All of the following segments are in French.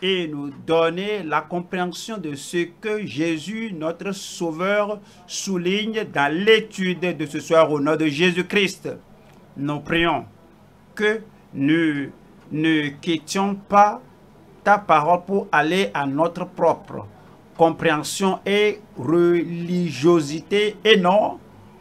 et nous donner la compréhension de ce que Jésus, notre Sauveur, souligne dans l'étude de ce soir au nom de Jésus-Christ. Nous prions que nous ne quittions pas ta parole pour aller à notre propre compréhension et religiosité et non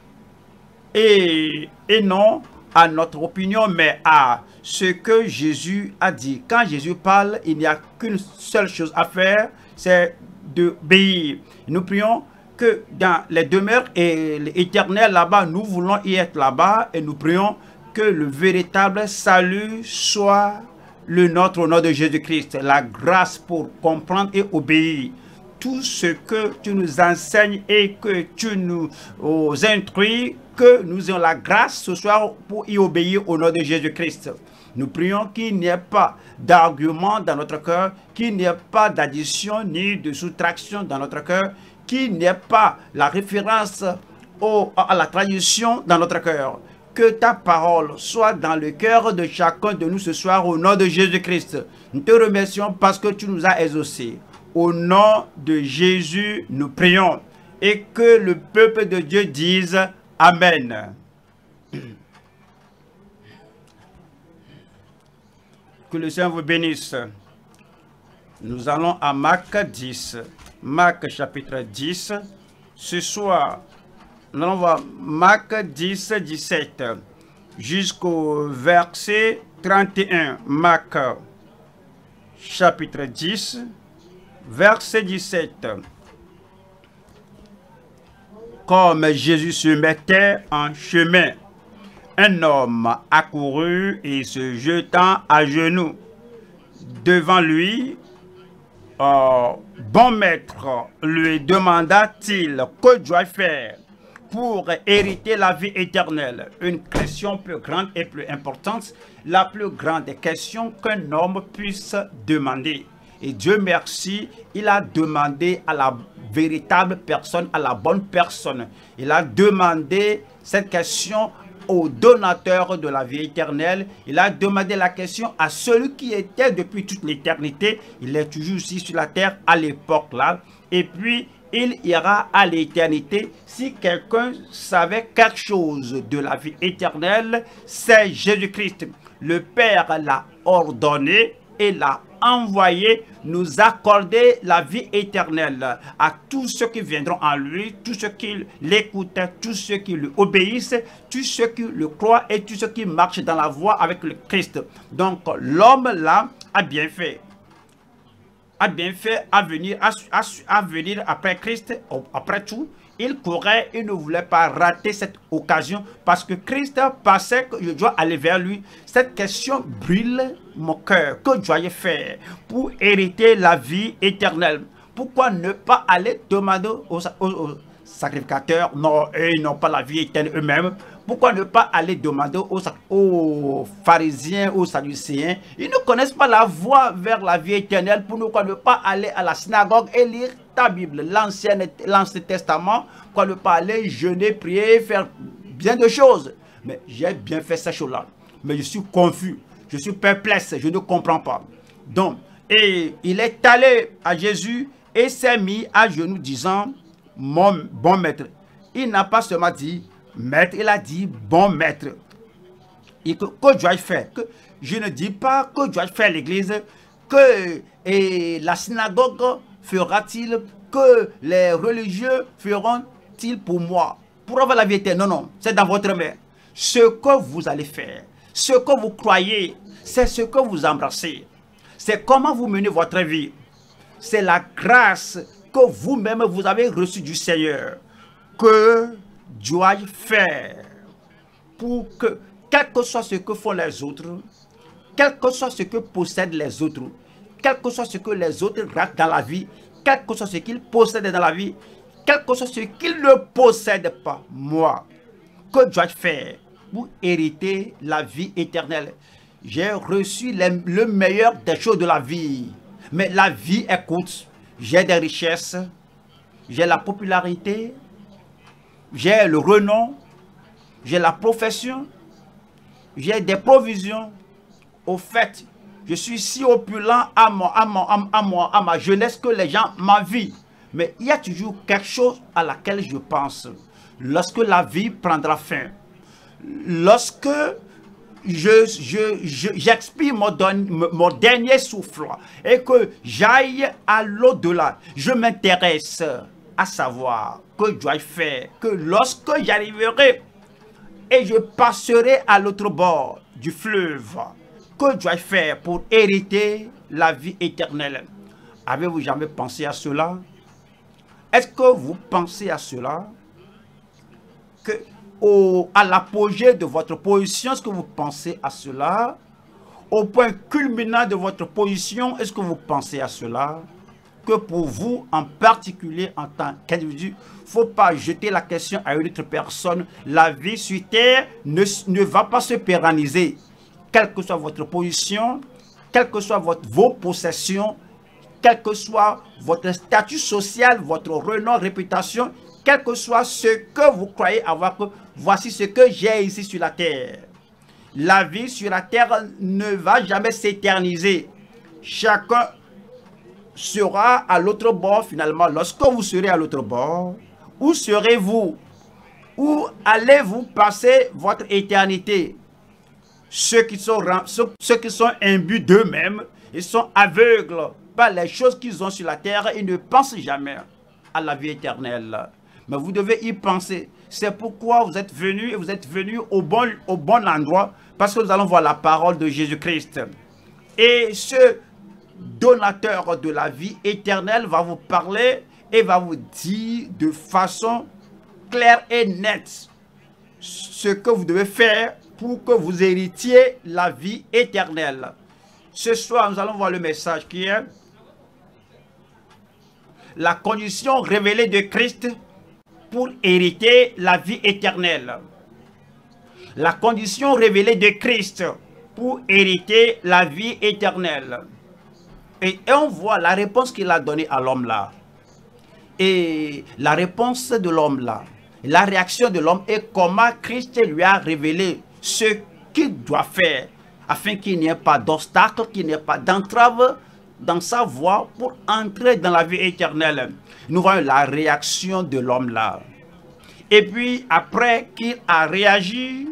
à notre opinion, mais à ce que Jésus a dit. Quand Jésus parle, il n'y a qu'une seule chose à faire, c'est d'obéir. Nous prions que dans les demeures éternelles là-bas, nous voulons y être là-bas et nous prions que le véritable salut soit le nôtre au nom de Jésus-Christ. La grâce pour comprendre et obéir tout ce que tu nous enseignes et que tu nous instruis, que nous ayons la grâce ce soir pour y obéir au nom de Jésus-Christ. Nous prions qu'il n'y ait pas d'argument dans notre cœur, qu'il n'y ait pas d'addition ni de soustraction dans notre cœur, qu'il n'y ait pas la référence à la tradition dans notre cœur. Que ta parole soit dans le cœur de chacun de nous ce soir au nom de Jésus-Christ. Nous te remercions parce que tu nous as exaucés. Au nom de Jésus, nous prions. Et que le peuple de Dieu dise Amen. Que le Seigneur vous bénisse. Nous allons à Marc 10. Marc chapitre 10. Ce soir, nous allons voir Marc 10, 17 jusqu'au verset 31. Marc chapitre 10, verset 17. Comme Jésus se mettait en chemin, un homme accourut et se jetant à genoux devant lui, bon maître, lui demanda-t-il, que dois-je faire pour hériter la vie éternelle? Une question plus grande et plus importante, la plus grande question qu'un homme puisse demander. Et Dieu merci, il a demandé à la véritable personne, à la bonne personne. Il a demandé cette question au donateur de la vie éternelle. Il a demandé la question à celui qui était depuis toute l'éternité. Il est toujours ici sur la terre à l'époque là. Et puis, il ira à l'éternité. Si quelqu'un savait quelque chose de la vie éternelle, c'est Jésus-Christ. Le Père l'a ordonné et l'a envoyé nous accorder la vie éternelle à tous ceux qui viendront en lui, tous ceux qui l'écoutent, tous ceux qui lui obéissent, tous ceux qui le croient et tous ceux qui marchent dans la voie avec le Christ. Donc l'homme là a bien fait à venir après Christ. Après tout, il courait, il ne voulait pas rater cette occasion parce que Christ pensait que je dois aller vers lui. Cette question brûle mon cœur. Que dois-je faire pour hériter la vie éternelle? Pourquoi ne pas aller demander aux sacrificateurs? Non, ils n'ont pas la vie éternelle eux-mêmes. Pourquoi ne pas aller demander aux pharisiens, aux sadducéens? Ils ne connaissent pas la voie vers la vie éternelle. Pourquoi ne pas aller à la synagogue et lire ta Bible, l'Ancien Testament? Pourquoi ne pas aller jeûner, prier, faire bien de choses? Mais j'ai bien fait ces choses-là. Mais je suis confus, je suis perplexe, je ne comprends pas. Donc, et il est allé à Jésus et s'est mis à genoux disant, mon bon maître. Il n'a pas seulement dit maître, il a dit bon maître. Et que dois-je faire? Que je ne dis pas que dois-je faire l'église, que la synagogue fera-t-il, que les religieux feront-ils pour moi, pour avoir la vie éternelle? Non, non, c'est dans votre main. Ce que vous allez faire, ce que vous croyez, c'est ce que vous embrassez. C'est comment vous menez votre vie. C'est la grâce que vous-même vous avez reçue du Seigneur. Que dois-je faire pour que, quel que soit ce que font les autres, quel que soit ce que possèdent les autres, quel que soit ce que les autres ratent dans la vie, quel que soit ce qu'ils possèdent dans la vie, quel que soit ce qu'ils ne possèdent pas, moi, que dois-je faire pour hériter la vie éternelle? J'ai reçu le meilleur des choses de la vie, mais la vie est courte. J'ai des richesses, j'ai la popularité, j'ai le renom, j'ai la profession, j'ai des provisions. Au fait, je suis si opulent à ma jeunesse que les gens m'envient. Mais il y a toujours quelque chose à laquelle je pense. Lorsque la vie prendra fin, lorsque j'expire mon dernier souffle et que j'aille à l'au-delà, je m'intéresse à savoir que dois-je faire, que lorsque j'arriverai et je passerai à l'autre bord du fleuve, que dois-je faire pour hériter la vie éternelle? Avez-vous jamais pensé à cela? Est-ce que vous pensez à cela? Que à l'apogée de votre position, est-ce que vous pensez à cela? Au point culminant de votre position, est-ce que vous pensez à cela? Que pour vous, en particulier en tant qu'individu, il ne faut pas jeter la question à une autre personne. La vie sur terre ne va pas se pérenniser. Quelle que soit votre position, quelles que soient vos possessions, quel que soit votre statut social, votre renom, réputation, quel que soit ce que vous croyez avoir, que voici ce que j'ai ici sur la terre. La vie sur la terre ne va jamais s'éterniser. Chacun sera à l'autre bord finalement. Lorsque vous serez à l'autre bord, où serez-vous? Où allez-vous passer votre éternité? Ceux qui sont imbus d'eux-mêmes, ils sont aveugles par les choses qu'ils ont sur la terre, ils ne pensent jamais à la vie éternelle. Mais vous devez y penser. C'est pourquoi vous êtes venus, et vous êtes venus au bon endroit, parce que nous allons voir la parole de Jésus-Christ. Et ce donateur de la vie éternelle va vous parler et va vous dire de façon claire et nette ce que vous devez faire pour que vous héritiez la vie éternelle. Ce soir, nous allons voir le message qui est la condition révélée de Christ pour hériter la vie éternelle. La condition révélée de Christ pour hériter la vie éternelle. Et on voit la réponse qu'il a donnée à l'homme là. Et la réponse de l'homme là, la réaction de l'homme et comment Christ lui a révélé ce qu'il doit faire afin qu'il n'y ait pas d'obstacle, qu'il n'y ait pas d'entrave dans sa voie pour entrer dans la vie éternelle. Nous voyons la réaction de l'homme là. Et puis après qu'il a réagi,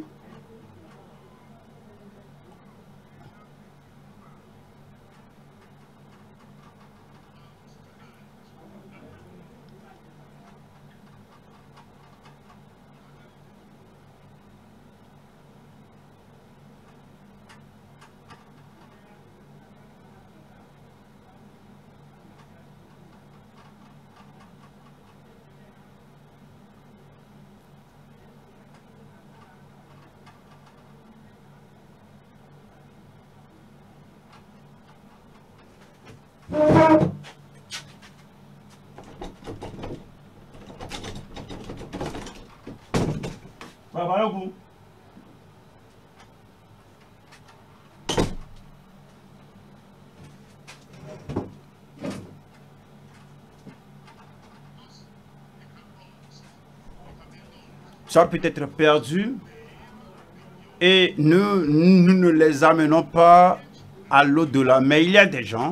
ça peut être perdu et nous ne les amenons pas à l'au-delà. Mais il y a des gens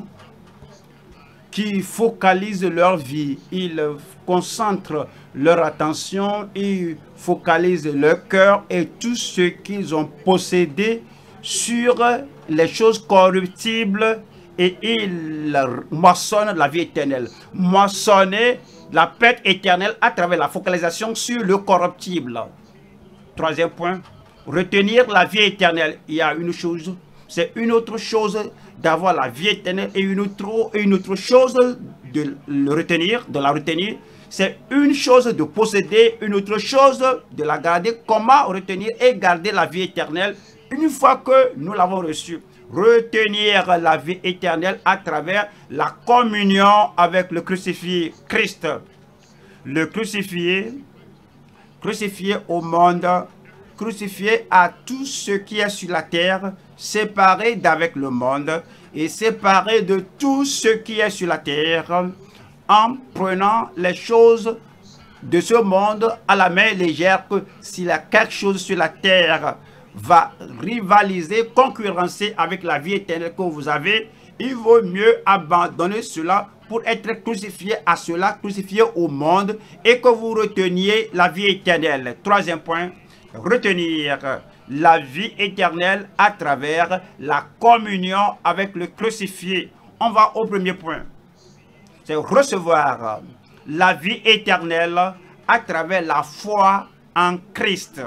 qui focalisent leur vie, ils concentrent leur attention, ils focalisent leur cœur et tout ce qu'ils ont possédé sur les choses corruptibles et ils moissonnent la vie éternelle. Moissonner la paix éternelle à travers la focalisation sur le corruptible. Troisième point, retenir la vie éternelle. Il y a une chose, c'est une autre chose d'avoir la vie éternelle et une autre chose de la retenir. C'est une chose de posséder, une autre chose de la garder. Comment retenir et garder la vie éternelle une fois que nous l'avons reçue? Retenir la vie éternelle à travers la communion avec le crucifié Christ. Le crucifié au monde, crucifié à tout ce qui est sur la terre, séparé d'avec le monde et séparé de tout ce qui est sur la terre, en prenant les choses de ce monde à la main légère, que s'il y a quelque chose sur la terre va rivaliser, concurrencer avec la vie éternelle que vous avez, il vaut mieux abandonner cela pour être crucifié à cela, crucifié au monde, et que vous reteniez la vie éternelle. Troisième point, retenir la vie éternelle à travers la communion avec le crucifié. On va au premier point. C'est recevoir la vie éternelle à travers la foi en Christ.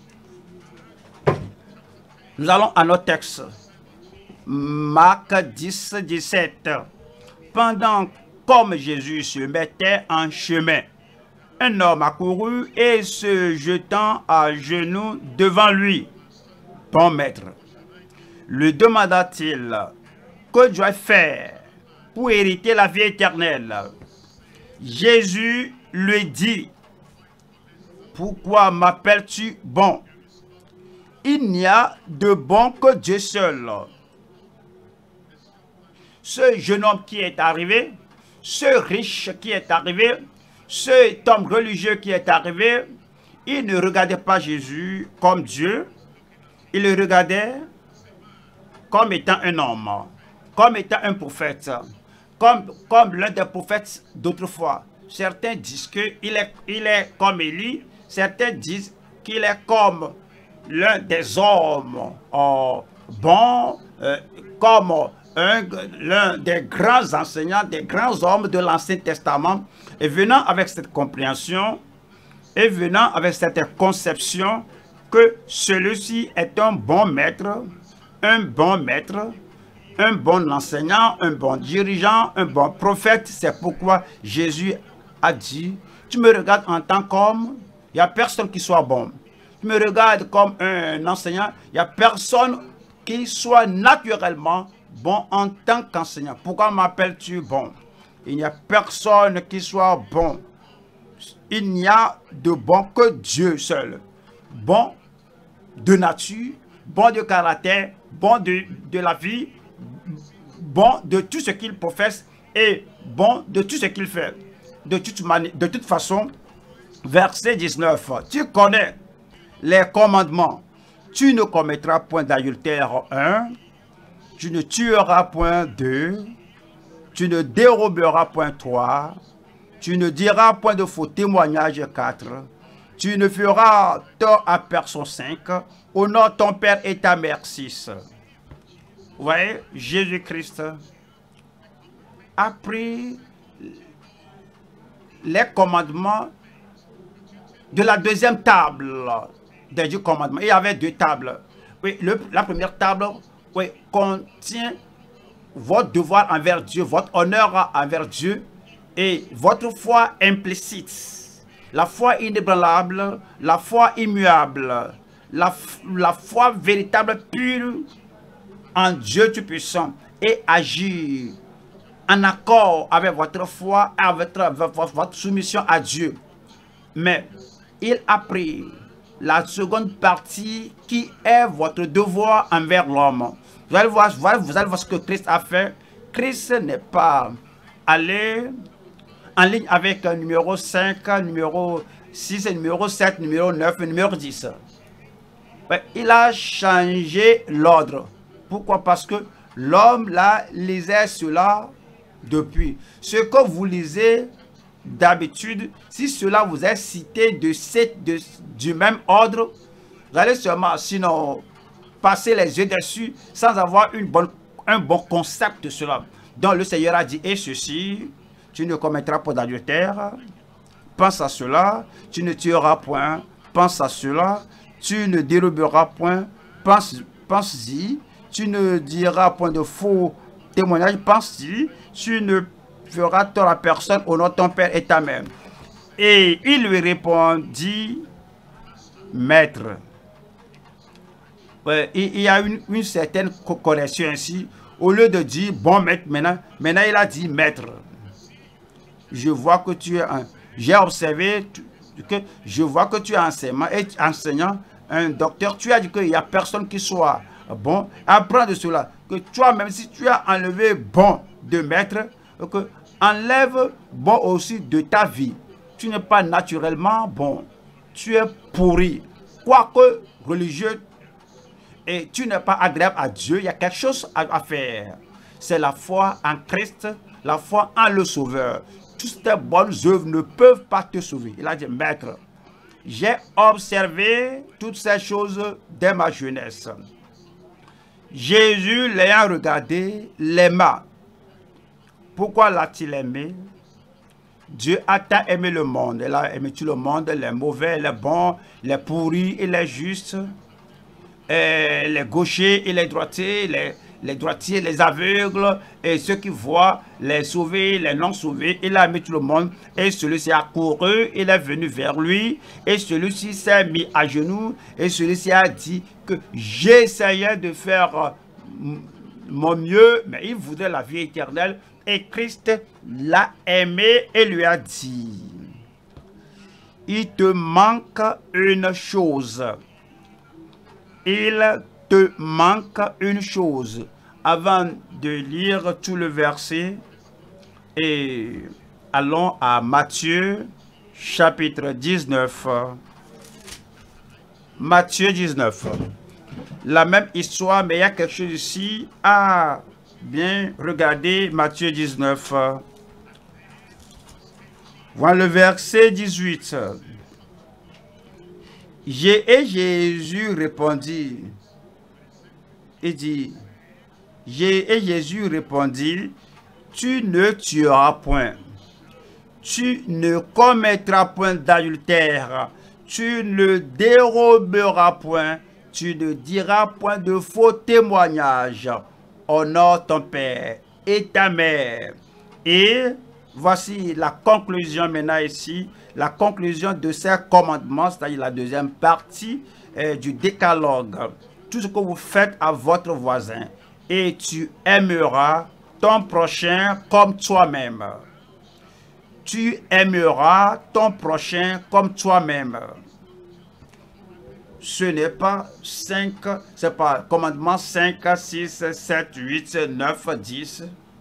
Nous allons à notre texte. Marc 10, 17. Pendant comme Jésus se mettait en chemin, un homme accourut et se jetant à genoux devant lui. Bon maître, lui demanda-t-il, que dois-je faire pour hériter la vie éternelle? Jésus lui dit, pourquoi m'appelles-tu bon? Il n'y a de bon que Dieu seul. Ce jeune homme qui est arrivé, ce riche qui est arrivé, cet homme religieux qui est arrivé, il ne regardait pas Jésus comme Dieu, il le regardait comme étant un homme, comme étant un prophète, comme l'un des prophètes d'autrefois. Certains disent qu'il est comme Élie, certains disent qu'il est comme l'un des hommes bons, comme l'un des grands enseignants, des grands hommes de l'Ancien Testament. Et venant avec cette compréhension, et venant avec cette conception que celui-ci est un bon maître, un bon enseignant, un bon dirigeant, un bon prophète. C'est pourquoi Jésus a dit, tu me regardes en tant qu'homme, il n'y a personne qui soit bon. Tu me regardes comme un enseignant, il n'y a personne qui soit naturellement bon en tant qu'enseignant. Pourquoi m'appelles-tu bon? Il n'y a personne qui soit bon. Il n'y a de bon que Dieu seul. Bon de nature, bon de caractère, bon de la vie, bon de tout ce qu'il professe et bon de tout ce qu'il fait. De toute façon, verset 19, tu connais les commandements. Tu ne commettras point d'adultère 1, tu ne tueras point 2, tu ne déroberas point 3, tu ne diras point de faux témoignages 4, tu ne feras tort à personne 5, honore ton père et ta mère 6. Vous voyez, Jésus-Christ a pris les commandements de la deuxième table des 10 commandements. Il y avait 2 tables. Oui, la première table contient votre devoir envers Dieu, votre honneur envers Dieu et votre foi implicite. La foi inébranlable, la foi immuable, la foi véritable, pure en Dieu Tout-Puissant et agir en accord avec votre foi, avec votre soumission à Dieu. Mais il a pris la seconde partie qui est votre devoir envers l'homme. Vous allez voir ce que Christ a fait. Christ n'est pas allé en ligne avec un numéro 5, numéro 6, numéro 7, numéro 9, numéro 10. Il a changé l'ordre. Pourquoi? Parce que l'homme là lisait cela depuis. Ce que vous lisez d'habitude, si cela vous est cité du même ordre, vous allez seulement sinon passer les yeux dessus sans avoir un bon concept de cela. Donc le Seigneur a dit, et ceci, tu ne commettras pas d'adultère, pense à cela, tu ne tueras point, pense à cela, tu ne déroberas point, pense-y, tu ne diras point de faux témoignages, pense-y, tu ne feras tort à personne, honore ton père et ta mère. Et il lui répondit, maître. Il y a une certaine correction ici. Au lieu de dire bon maître, maintenant il a dit maître. Je vois que tu es j'ai observé que je vois que tu es enseignant, un docteur. Tu as dit qu'il n'y a personne qui soit bon. Apprends de cela. Que toi-même, si tu as enlevé bon de maître, que enlève bon aussi de ta vie. Tu n'es pas naturellement bon. Tu es pourri. Quoique religieux, et tu n'es pas agréable à Dieu, il y a quelque chose à faire. C'est la foi en Christ, la foi en le Sauveur. Toutes tes bonnes œuvres ne peuvent pas te sauver. Il a dit, Maître, j'ai observé toutes ces choses dès ma jeunesse. Jésus, l'ayant regardé, l'aima. Pourquoi l'a-t-il aimé? Dieu a tant aimé le monde. Il a aimé tout le monde, les mauvais, les bons, les pourris et les justes, et les gauchers et les droitiers, les droitiers, les aveugles, et ceux qui voient, les sauvés, les non sauvés. Il a aimé tout le monde, et celui-ci a couru, il est venu vers lui, et celui-ci s'est mis à genoux, et celui-ci a dit que j'essayais de faire mon mieux, mais il voudrait la vie éternelle, et Christ l'a aimé et lui a dit, il te manque une chose. Il te manque une chose. Avant de lire tout le verset, et allons à Matthieu chapitre 19. Matthieu 19. La même histoire, mais il y a quelque chose ici à bien regarder. Matthieu 19. Voilà le verset 18. Et Jésus répondit, et dit, et Jésus répondit, tu ne tueras point, tu ne commettras point d'adultère, tu ne déroberas point, tu ne diras point de faux témoignages, honore ton père et ta mère. Et voici la conclusion maintenant ici, la conclusion de ces commandements, c'est-à-dire la deuxième partie du décalogue. Tout ce que vous faites à votre voisin, et tu aimeras ton prochain comme toi-même. Tu aimeras ton prochain comme toi-même. Ce n'est pas 5, c'est pas commandement 5, 6, 7, 8, 9, 10.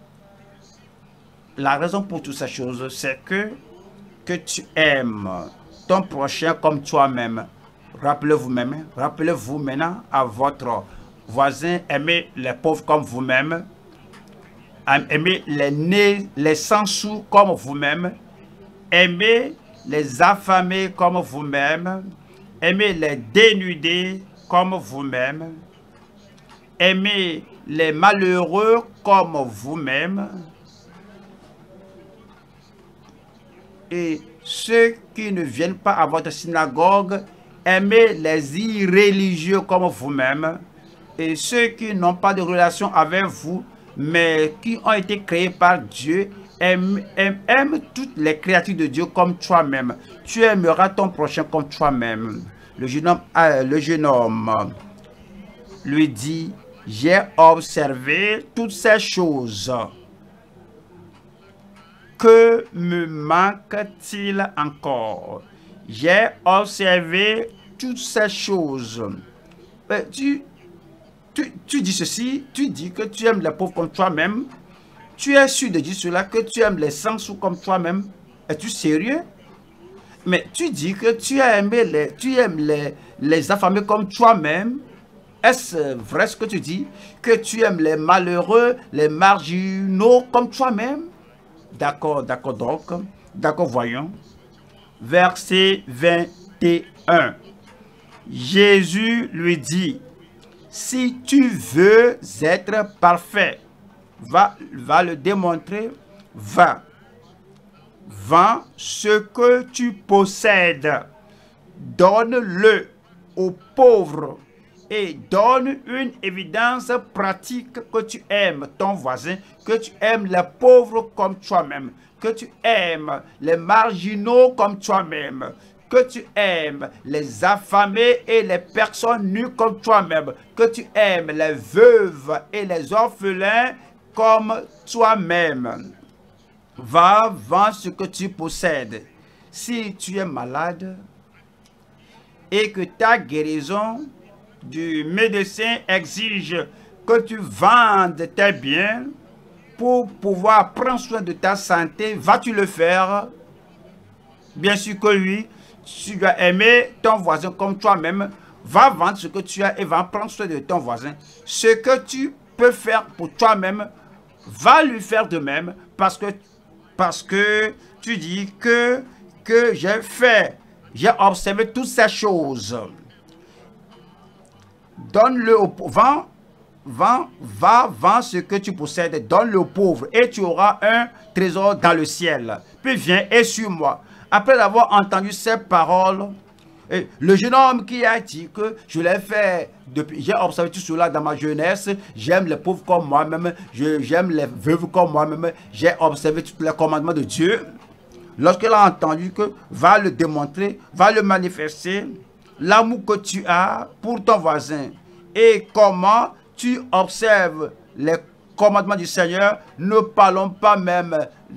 La raison pour toutes ces choses, c'est que tu aimes ton prochain comme toi-même. Rappelez-vous maintenant à votre voisin, aimez les pauvres comme vous-même, aimez les sans-sous comme vous-même, aimez les affamés comme vous-même, aimez les dénudés comme vous-même, aimez les malheureux comme vous-même, et ceux qui ne viennent pas à votre synagogue, aimez les irréligieux comme vous-même, et ceux qui n'ont pas de relation avec vous, mais qui ont été créés par Dieu, aime toutes les créatures de Dieu comme toi-même. Tu aimeras ton prochain comme toi-même. Le jeune homme lui dit, j'ai observé toutes ces choses. Que me manque-t-il encore? J'ai observé toutes ces choses. Tu dis ceci, tu dis que tu aimes les pauvres comme toi-même. Tu es sûr de dire cela, que tu aimes les sans-sous comme toi-même. Es-tu sérieux? Mais tu dis que tu aimes les affamés comme toi-même. Est-ce vrai ce que tu dis? Que tu aimes les malheureux, les marginaux comme toi-même? D'accord, voyons. Verset 21. Jésus lui dit, si tu veux être parfait, va le démontrer, va. Vends ce que tu possèdes, donne-le aux pauvres et donne une évidence pratique que tu aimes ton voisin, que tu aimes les pauvres comme toi-même, que tu aimes les marginaux comme toi-même, que tu aimes les affamés et les personnes nues comme toi-même, que tu aimes les veuves et les orphelins comme toi-même. Va, vends ce que tu possèdes. Si tu es malade et que ta guérison du médecin exige que tu vendes tes biens pour pouvoir prendre soin de ta santé, vas-tu le faire? Bien sûr que oui. Tu dois aimer ton voisin comme toi-même. Va vendre ce que tu as et va prendre soin de ton voisin. Ce que tu peux faire pour toi-même, va lui faire de même parce que tu dis que j'ai observé toutes ces choses. Donne-le au pauvre. Va vendre ce que tu possèdes, donne-le aux pauvres et tu auras un trésor dans le ciel. Puis viens et suis-moi. Après avoir entendu ces paroles, le jeune homme qui a dit que je l'ai fait depuis, j'ai observé tout cela dans ma jeunesse, j'aime les pauvres comme moi-même, j'aime les veuves comme moi-même, j'ai observé tous les commandements de Dieu. Lorsqu'il a entendu que va le démontrer, va le manifester, l'amour que tu as pour ton voisin et comment tu observes les commandements du Seigneur. Ne parlons pas même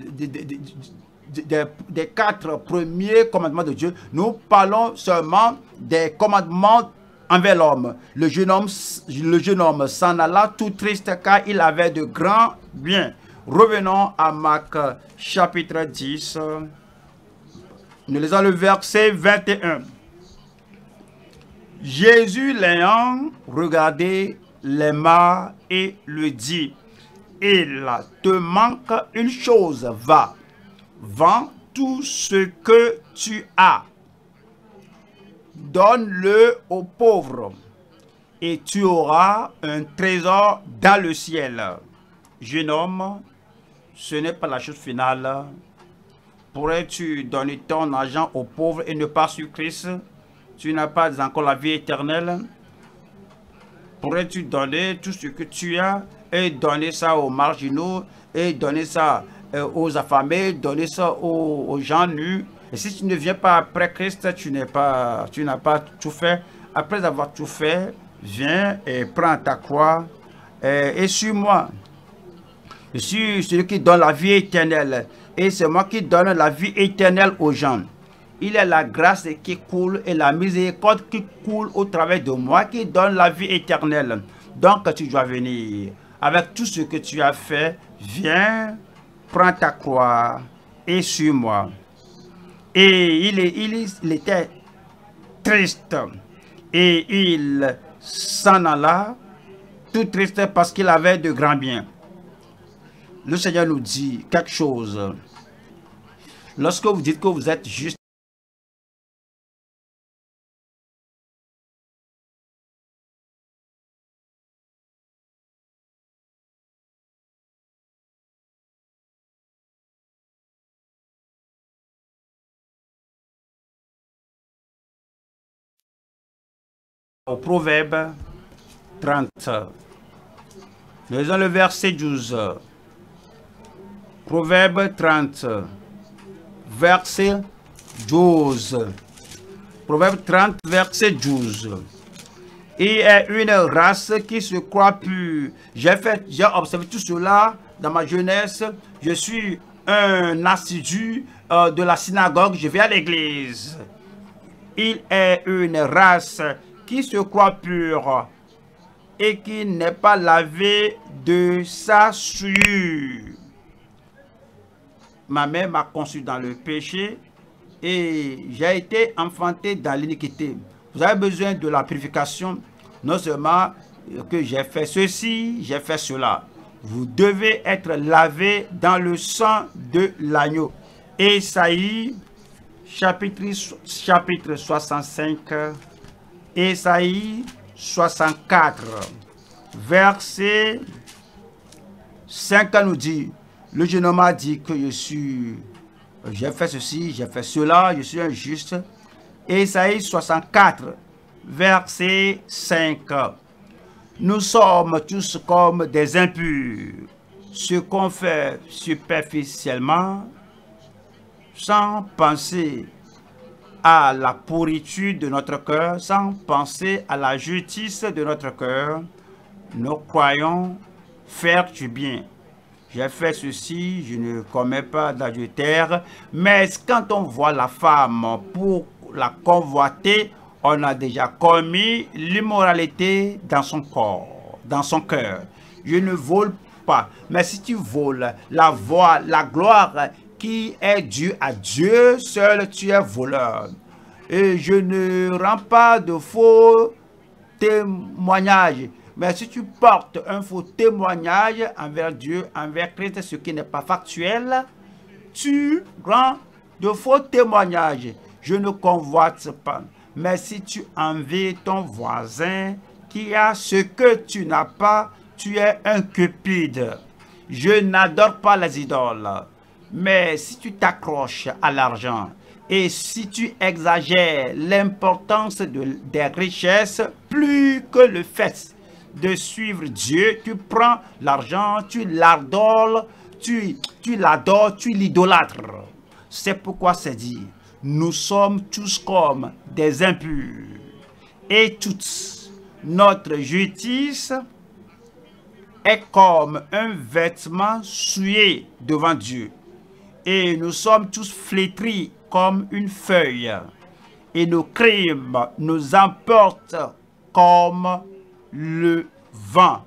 des 4 premiers commandements de Dieu. Nous parlons seulement des commandements envers l'homme. Le jeune homme s'en alla tout triste car il avait de grands biens. Revenons à Marc chapitre 10. Nous lisons le verset 21. Jésus l'ayant regardé, l'aima et lui dit, il te manque une chose, va, vends tout ce que tu as, donne-le aux pauvres et tu auras un trésor dans le ciel. Jeune homme, ce n'est pas la chose finale. Pourrais-tu donner ton argent aux pauvres et ne pas sur Christ? Tu n'as pas encore la vie éternelle. Pourrais-tu donner tout ce que tu as et donner ça aux marginaux et donner ça aux affamés, donner ça aux gens nus? Et si tu ne viens pas après Christ, tu n'as pas tout fait. Après avoir tout fait, viens et prends ta croix et suis-moi. Je suis celui qui donne la vie éternelle et c'est moi qui donne la vie éternelle aux gens. Il est la grâce qui coule et la miséricorde qui coule au travers de moi qui donne la vie éternelle. Donc tu dois venir. Avec tout ce que tu as fait, viens, prends ta croix et suis-moi. Et il était triste et il s'en alla tout triste parce qu'il avait de grands biens. Le Seigneur nous dit quelque chose. Lorsque vous dites que vous êtes juste, au Proverbe 30. Nous lisons le verset 12. Proverbe 30, verset 12. Proverbe 30, verset 12. Il y a une race qui se croit pure. J'ai observé tout cela dans ma jeunesse. Je suis un assidu de la synagogue. Je vais à l'église. Il est une race qui se croit pure et qui n'est pas lavé de sa souillure. Ma mère m'a conçu dans le péché et j'ai été enfanté dans l'iniquité. Vous avez besoin de la purification, non seulement que j'ai fait ceci, j'ai fait cela. Vous devez être lavé dans le sang de l'agneau. Ésaïe, chapitre 65, Ésaïe 64, verset 5 nous dit, le jeune homme a dit que j'ai fait ceci, j'ai fait cela, je suis injuste. Ésaïe 64, verset 5. Nous sommes tous comme des impurs, ce qu'on fait superficiellement, sans penser à la pourriture de notre cœur, sans penser à la justice de notre cœur, nous croyons faire du bien. J'ai fait ceci, je ne commets pas d'adultère, mais quand on voit la femme pour la convoiter, on a déjà commis l'immoralité dans son corps, dans son cœur. Je ne vole pas, mais si tu voles la gloire qui est due à Dieu seul, tu es voleur. Et je ne rends pas de faux témoignage. Mais si tu portes un faux témoignage envers Dieu, envers Christ, ce qui n'est pas factuel, tu rends de faux témoignages. Je ne convoite pas. Mais si tu envies ton voisin qui a ce que tu n'as pas, tu es un cupide. Je n'adore pas les idoles. Mais si tu t'accroches à l'argent et si tu exagères l'importance des richesses plus que le fait de suivre Dieu, tu prends l'argent, tu l'adores, tu l'adores, tu l'idolâtres. C'est pourquoi c'est dit, nous sommes tous comme des impurs et toutes, notre justice est comme un vêtement souillé devant Dieu. Et nous sommes tous flétris comme une feuille. Et nos crimes nous emportent comme le vent.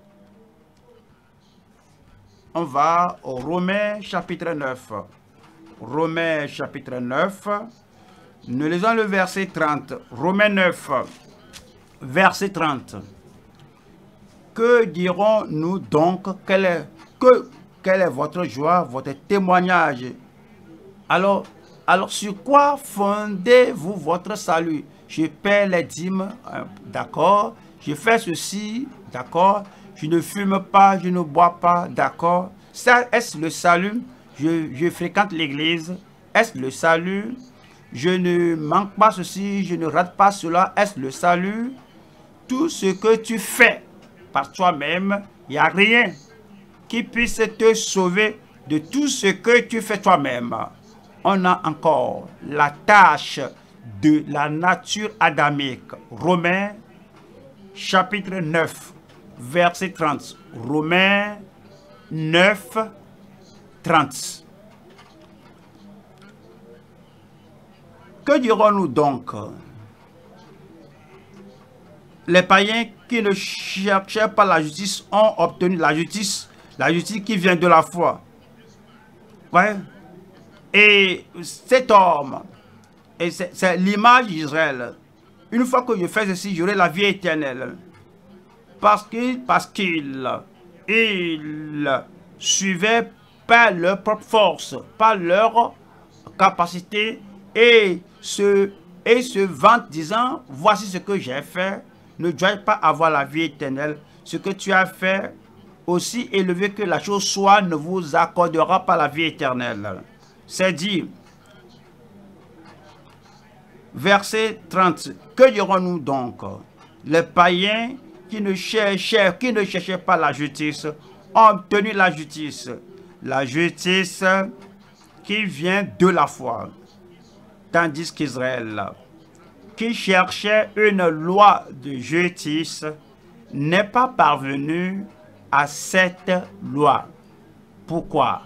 On va au Romains chapitre 9. Romains chapitre 9. Nous lisons le verset 30. Romains 9, verset 30. Que dirons-nous donc? Quelle est votre joie, votre témoignage? Alors sur quoi fondez-vous votre salut? Je paie les dîmes, d'accord. Je fais ceci, d'accord. Je ne fume pas, je ne bois pas, d'accord. Ça, est-ce le salut? Je fréquente l'église. Est-ce le salut? Je ne manque pas ceci, je ne rate pas cela. Est-ce le salut? Tout ce que tu fais par toi-même, il n'y a rien qui puisse te sauver de tout ce que tu fais toi-même. On a encore la tâche de la nature adamique. Romains chapitre 9, verset 30. Romains 9, 30. Que dirons-nous donc? Les païens qui ne cherchaient pas la justice ont obtenu la justice qui vient de la foi. Ouais. Et cet homme, et c'est l'image d'Israël. Une fois que je fais ceci, j'aurai la vie éternelle. Parce qu'il suivait pas leur propre force, pas leur capacité, et se vante disant, voici ce que j'ai fait. Ne dois pas avoir la vie éternelle. Ce que tu as fait, aussi élevé que la chose soit, ne vous accordera pas la vie éternelle. C'est dit. Verset 30. Que dirons-nous donc? Les païens qui ne cherchaient pas la justice ont obtenu la justice. La justice qui vient de la foi. Tandis qu'Israël, qui cherchait une loi de justice, n'est pas parvenu à cette loi. Pourquoi?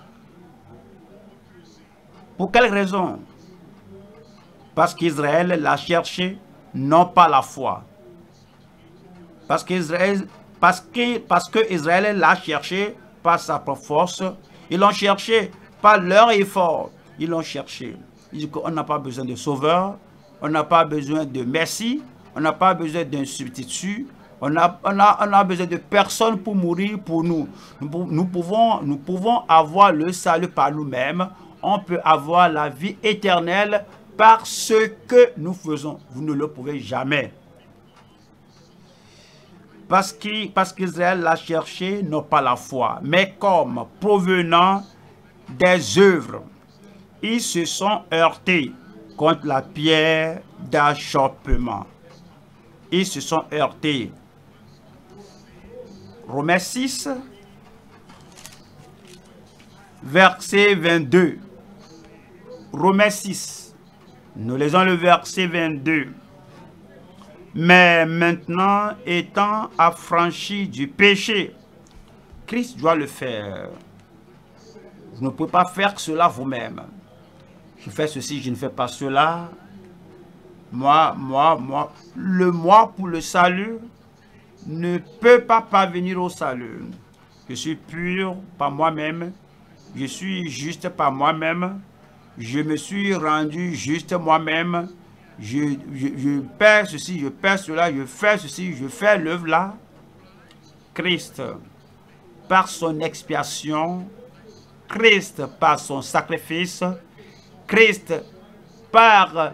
Pour quelle raison? Parce qu'Israël l'a cherché, non pas la foi. Parce que Israël l'a cherché par sa propre force. Ils l'ont cherché par leur effort. Ils l'ont cherché. Ils disent qu'on n'a pas besoin de sauveur. On n'a pas besoin de merci. On n'a pas besoin d'un substitut. On a besoin de personne pour mourir pour nous. Nous pouvons avoir le salut par nous-mêmes. On peut avoir la vie éternelle par ce que nous faisons. Vous ne le pouvez jamais. Parce qu'Israël l'a cherché, non pas la foi, mais comme provenant des œuvres. Ils se sont heurtés contre la pierre d'achoppement. Ils se sont heurtés. Romains 6, verset 22. Romains 6. Nous lisons le verset 22. Mais maintenant, étant affranchi du péché, Christ doit le faire. Vous ne pouvez pas faire cela vous-même. Je fais ceci, je ne fais pas cela. Moi. Le moi pour le salut ne peut pas parvenir au salut. Je suis pur par moi-même. Je suis juste par moi-même. Je me suis rendu juste moi-même. je perds ceci, je perds cela, je fais ceci, je fais l'œuvre là. Christ, par son expiation, Christ par son sacrifice, Christ par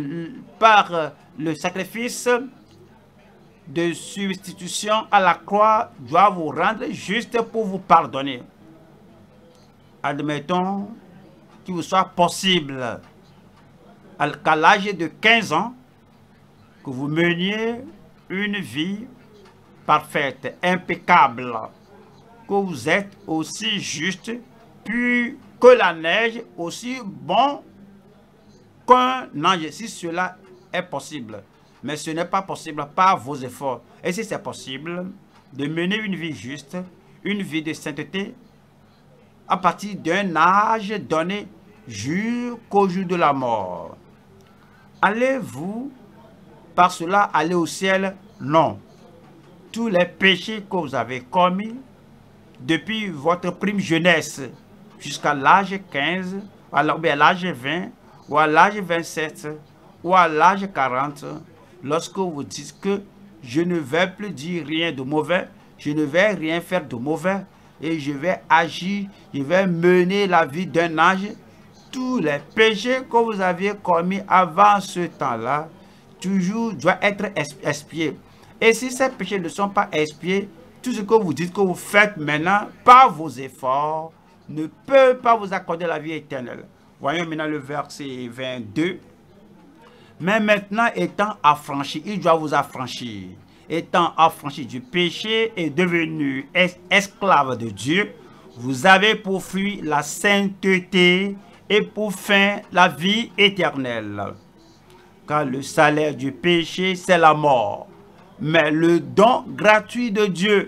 le sacrifice de substitution à la croix doit vous rendre juste pour vous pardonner. Admettons qu'il vous soit possible qu'à l'âge de 15 ans, que vous meniez une vie parfaite, impeccable, que vous êtes aussi juste, puis que la neige, aussi bon qu'un ange, si cela est possible. Mais ce n'est pas possible par vos efforts. Et si c'est possible de mener une vie juste, une vie de sainteté, à partir d'un âge donné jusqu'au jour de la mort. Allez-vous par cela aller au ciel? Non. Tous les péchés que vous avez commis depuis votre prime jeunesse jusqu'à l'âge 15, ou à l'âge 20, ou à l'âge 27, ou à l'âge 40, lorsque vous dites que je ne vais plus dire rien de mauvais, je ne vais rien faire de mauvais, et je vais agir, je vais mener la vie d'un ange, tous les péchés que vous aviez commis avant ce temps-là, toujours doivent être expiés. Et si ces péchés ne sont pas expiés, tout ce que vous dites que vous faites maintenant par vos efforts ne peut pas vous accorder la vie éternelle. Voyons maintenant le verset 22. Mais maintenant étant affranchi, il doit vous affranchir. Étant affranchi du péché et devenu esclave de Dieu, vous avez pour fruit la sainteté et pour fin la vie éternelle. Car le salaire du péché, c'est la mort. Mais le don gratuit de Dieu,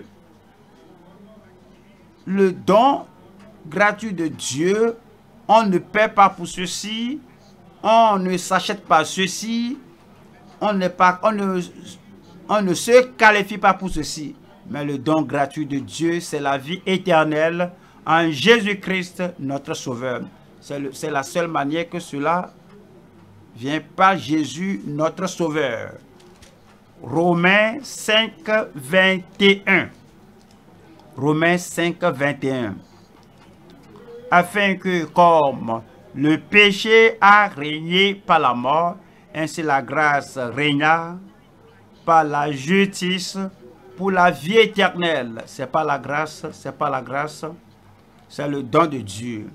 le don gratuit de Dieu, on ne paie pas pour ceci, on ne s'achète pas ceci, on ne se qualifie pas pour ceci. Mais le don gratuit de Dieu, c'est la vie éternelle en Jésus-Christ, notre Sauveur. C'est la seule manière que cela vient par Jésus, notre Sauveur. Romains 5, 21. Romains 5, 21. Afin que comme le péché a régné par la mort, ainsi la grâce régna par la justice pour la vie éternelle. C'est pas la grâce, c'est pas la grâce, c'est le don de Dieu.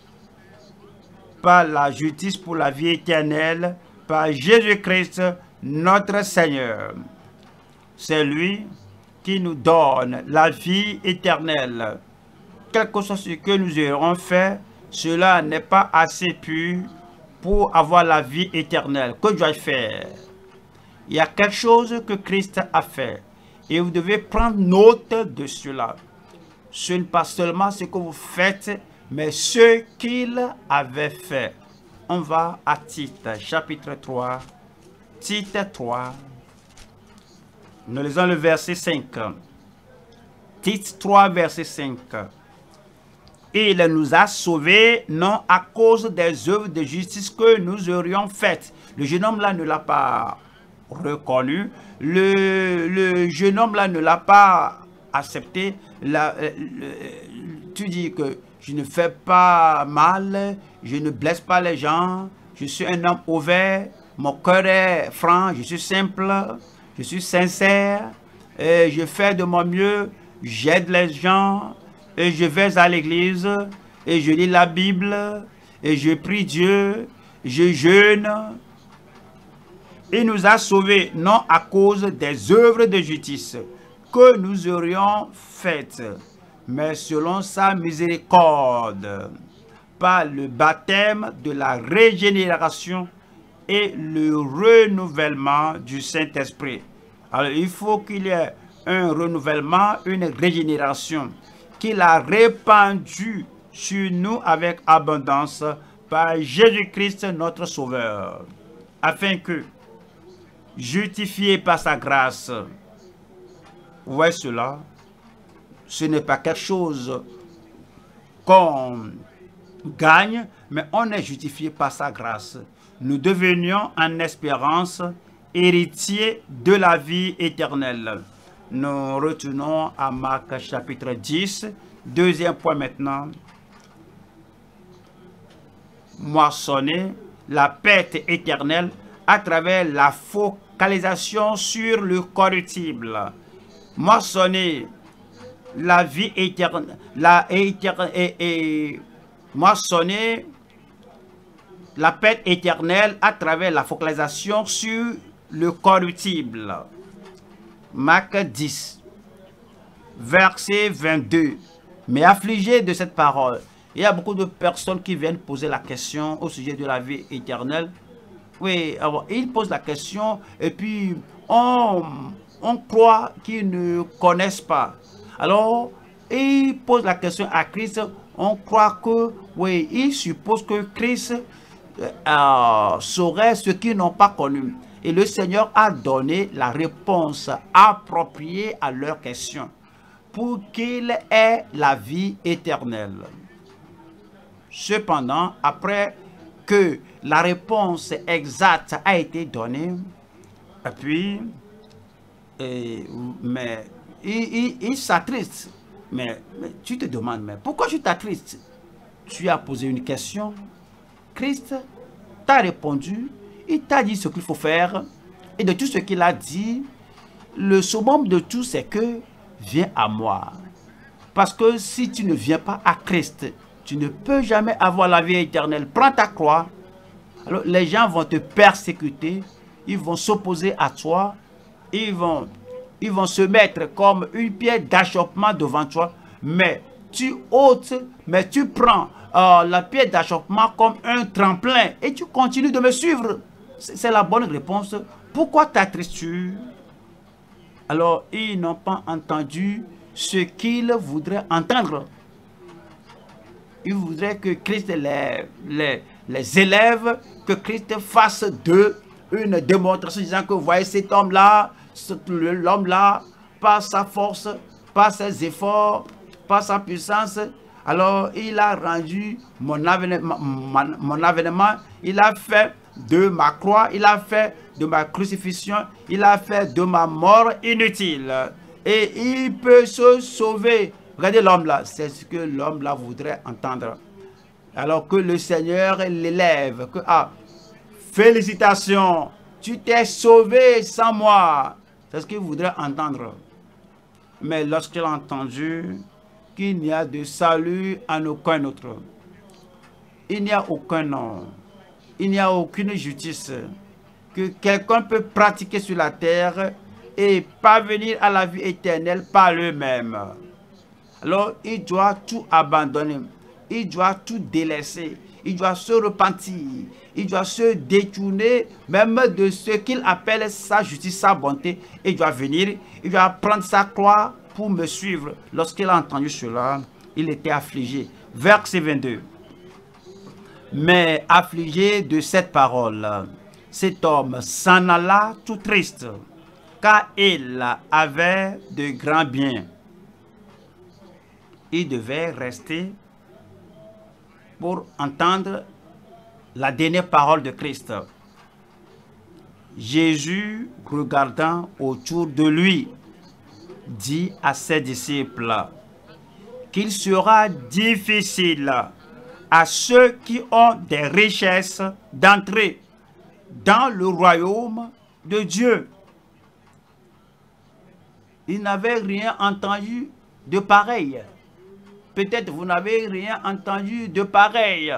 Par la justice pour la vie éternelle, par Jésus-Christ, notre Seigneur. C'est lui qui nous donne la vie éternelle. Quel que soit ce que nous aurons fait, cela n'est pas assez pur pour avoir la vie éternelle. Que dois-je faire? Il y a quelque chose que Christ a fait. Et vous devez prendre note de cela. Ce n'est pas seulement ce que vous faites, mais ce qu'il avait fait. On va à Tite, chapitre 3. Tite 3. Nous lisons le verset 5. Tite 3, verset 5. Il nous a sauvés, non à cause des œuvres de justice que nous aurions faites. Le jeune homme là ne l'a pas reconnu. Le jeune homme là ne l'a pas accepté. Tu dis que je ne fais pas mal, je ne blesse pas les gens, je suis un homme ouvert, mon cœur est franc, je suis simple, je suis sincère, et je fais de mon mieux, j'aide les gens, et je vais à l'église, et je lis la Bible, et je prie Dieu, je jeûne. Il nous a sauvés, non à cause des œuvres de justice que nous aurions faites, mais selon sa miséricorde, par le baptême de la régénération et le renouvellement du Saint-Esprit. Alors, il faut qu'il y ait un renouvellement, une régénération, qu'il a répandu sur nous avec abondance par Jésus-Christ notre Sauveur, afin que, justifiés par sa grâce, vous voyez cela, ce n'est pas quelque chose qu'on gagne, mais on est justifié par sa grâce. Nous devenions en espérance héritiers de la vie éternelle. Nous retournons à Marc chapitre 10. Deuxième point maintenant. Moissonner la perte éternelle à travers la focalisation sur le corruptible. Moissonner la vie éternelle, moissonner la perte éternelle à travers la focalisation sur le corruptible. Marc 10, verset 22. Mais affligé de cette parole, il y a beaucoup de personnes qui viennent poser la question au sujet de la vie éternelle. Oui, alors, ils posent la question et puis on croit qu'ils ne connaissent pas. Alors, ils posent la question à Christ. On croit que, oui, ils supposent que Christ saurait ce qu'ils n'ont pas connu. Et le Seigneur a donné la réponse appropriée à leurs questions pour qu'ils aient la vie éternelle. Cependant, après que la réponse exacte a été donnée, et puis, mais il s'attriste. Mais tu te demandes, mais pourquoi tu t'attristes? Tu as posé une question, Christ t'a répondu, il t'a dit ce qu'il faut faire, et de tout ce qu'il a dit, le summum de tout, c'est que viens à moi. Parce que si tu ne viens pas à Christ, tu ne peux jamais avoir la vie éternelle. Prends ta croix. Alors les gens vont te persécuter, ils vont s'opposer à toi, ils vont se mettre comme une pierre d'achoppement devant toi, mais tu ôtes, mais tu prends la pierre d'achoppement comme un tremplin et tu continues de me suivre. C'est la bonne réponse. Pourquoi t'attristes-tu? Alors, ils n'ont pas entendu ce qu'ils voudraient entendre. Ils voudraient que Christ les élève, que Christ fasse d'eux une démonstration disant que vous voyez cet homme-là, l'homme-là, par sa force, par ses efforts, par sa puissance, alors il a rendu mon avènement, il a fait de ma croix, il a fait de ma crucifixion, il a fait de ma mort inutile. Et il peut se sauver. Regardez l'homme là, c'est ce que l'homme là voudrait entendre. Alors que le Seigneur l'élève, que félicitations, tu t'es sauvé sans moi. C'est ce qu'il voudrait entendre. Mais lorsqu'il a entendu qu'il n'y a de salut en aucun autre, il n'y a aucun nom, il n'y a aucune justice que quelqu'un peut pratiquer sur la terre et parvenir à la vie éternelle par lui-même. Alors, il doit tout abandonner, il doit tout délaisser, il doit se repentir, il doit se détourner même de ce qu'il appelle sa justice, sa bonté. Il doit venir, il doit prendre sa croix pour me suivre. Lorsqu'il a entendu cela, il était affligé. Verset 22. Mais affligé de cette parole, cet homme s'en alla tout triste, car il avait de grands biens. Il devait rester pour entendre la dernière parole de Christ. Jésus, regardant autour de lui, dit à ses disciples qu'il sera difficile à ceux qui ont des richesses d'entrer dans le royaume de Dieu. Il n'avait rien entendu de pareil. Peut-être vous n'avez rien entendu de pareil.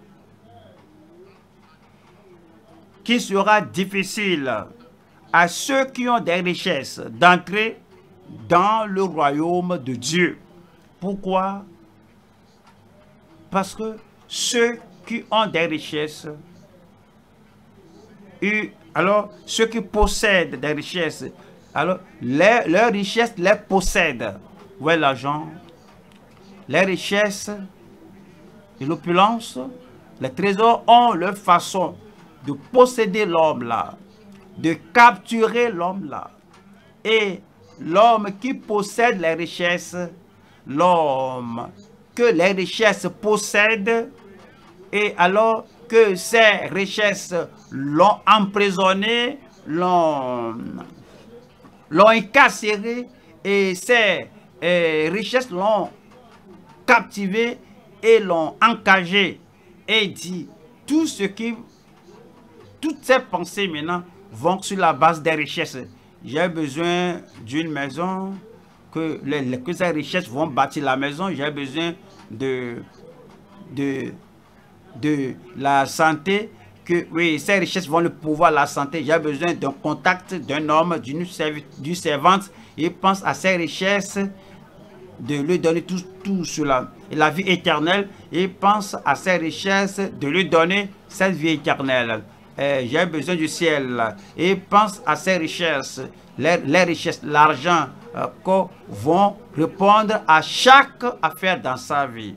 Qu'il sera difficile à ceux qui ont des richesses d'entrer dans le royaume de Dieu. Pourquoi? Parce que ceux qui ont des richesses, alors ceux qui possèdent des richesses, alors leurs richesses les possèdent. Où est l'argent? Les richesses et l'opulence, les trésors ont leur façon de posséder l'homme là, de capturer l'homme là. Et l'homme qui possède les richesses, l'homme que les richesses possèdent, Et alors que ces richesses l'ont emprisonné, l'ont incarcéré, et ces richesses l'ont captivé et l'ont encagé. Et dit, toutes ces pensées maintenant vont sur la base des richesses. J'ai besoin d'une maison, que ces richesses vont bâtir la maison. J'ai besoin de la santé, que oui, ces richesses vont le pouvoir, la santé. J'ai besoin d'un contact d'un homme, d'une servante. Il pense à ces richesses, de lui donner tout cela. Et la vie éternelle, il pense à ces richesses, de lui donner cette vie éternelle. J'ai besoin du ciel. Il pense à ces richesses, les richesses, l'argent, vont répondre à chaque affaire dans sa vie.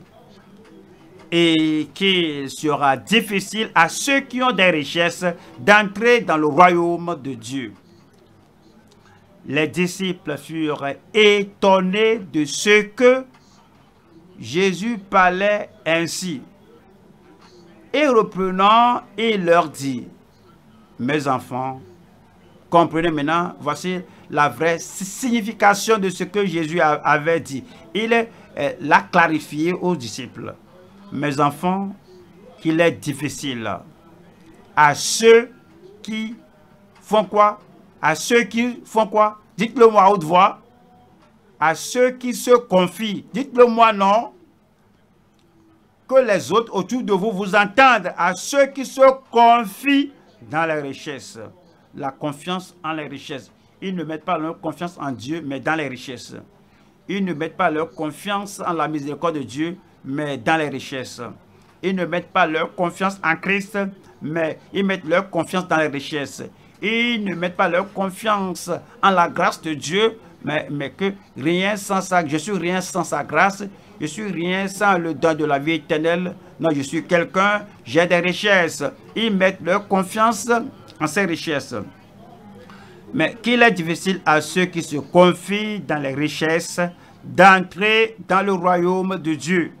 Et qu'il sera difficile à ceux qui ont des richesses d'entrer dans le royaume de Dieu. Les disciples furent étonnés de ce que Jésus parlait ainsi. Et reprenant, il leur dit, mes enfants, comprenez maintenant, voici la vraie signification de ce que Jésus avait dit. Il l'a clarifié aux disciples. Mes enfants, qu'il est difficile à ceux qui font quoi? À ceux qui font quoi? Dites-le moi à haute voix. À ceux qui se confient. Dites-le moi non. Que les autres autour de vous vous entendent. À ceux qui se confient dans les richesses. La confiance en les richesses. Ils ne mettent pas leur confiance en Dieu, mais dans les richesses. Ils ne mettent pas leur confiance en la miséricorde de Dieu, mais dans les richesses. Ils ne mettent pas leur confiance en Christ, mais ils mettent leur confiance dans les richesses. Ils ne mettent pas leur confiance en la grâce de Dieu, mais que rien sans ça, je suis rien sans sa grâce, je suis rien sans le don de la vie éternelle. Non, je suis quelqu'un, j'ai des richesses. Ils mettent leur confiance en ces richesses. Mais qu'il est difficile à ceux qui se confient dans les richesses d'entrer dans le royaume de Dieu.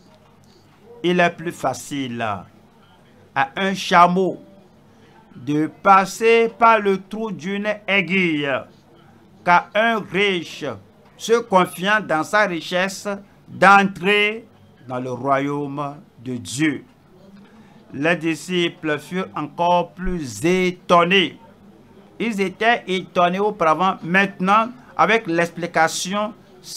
Il est plus facile à un chameau de passer par le trou d'une aiguille qu'à un riche se confiant dans sa richesse d'entrer dans le royaume de Dieu. Les disciples furent encore plus étonnés. Ils étaient étonnés auparavant, maintenant avec l'explication,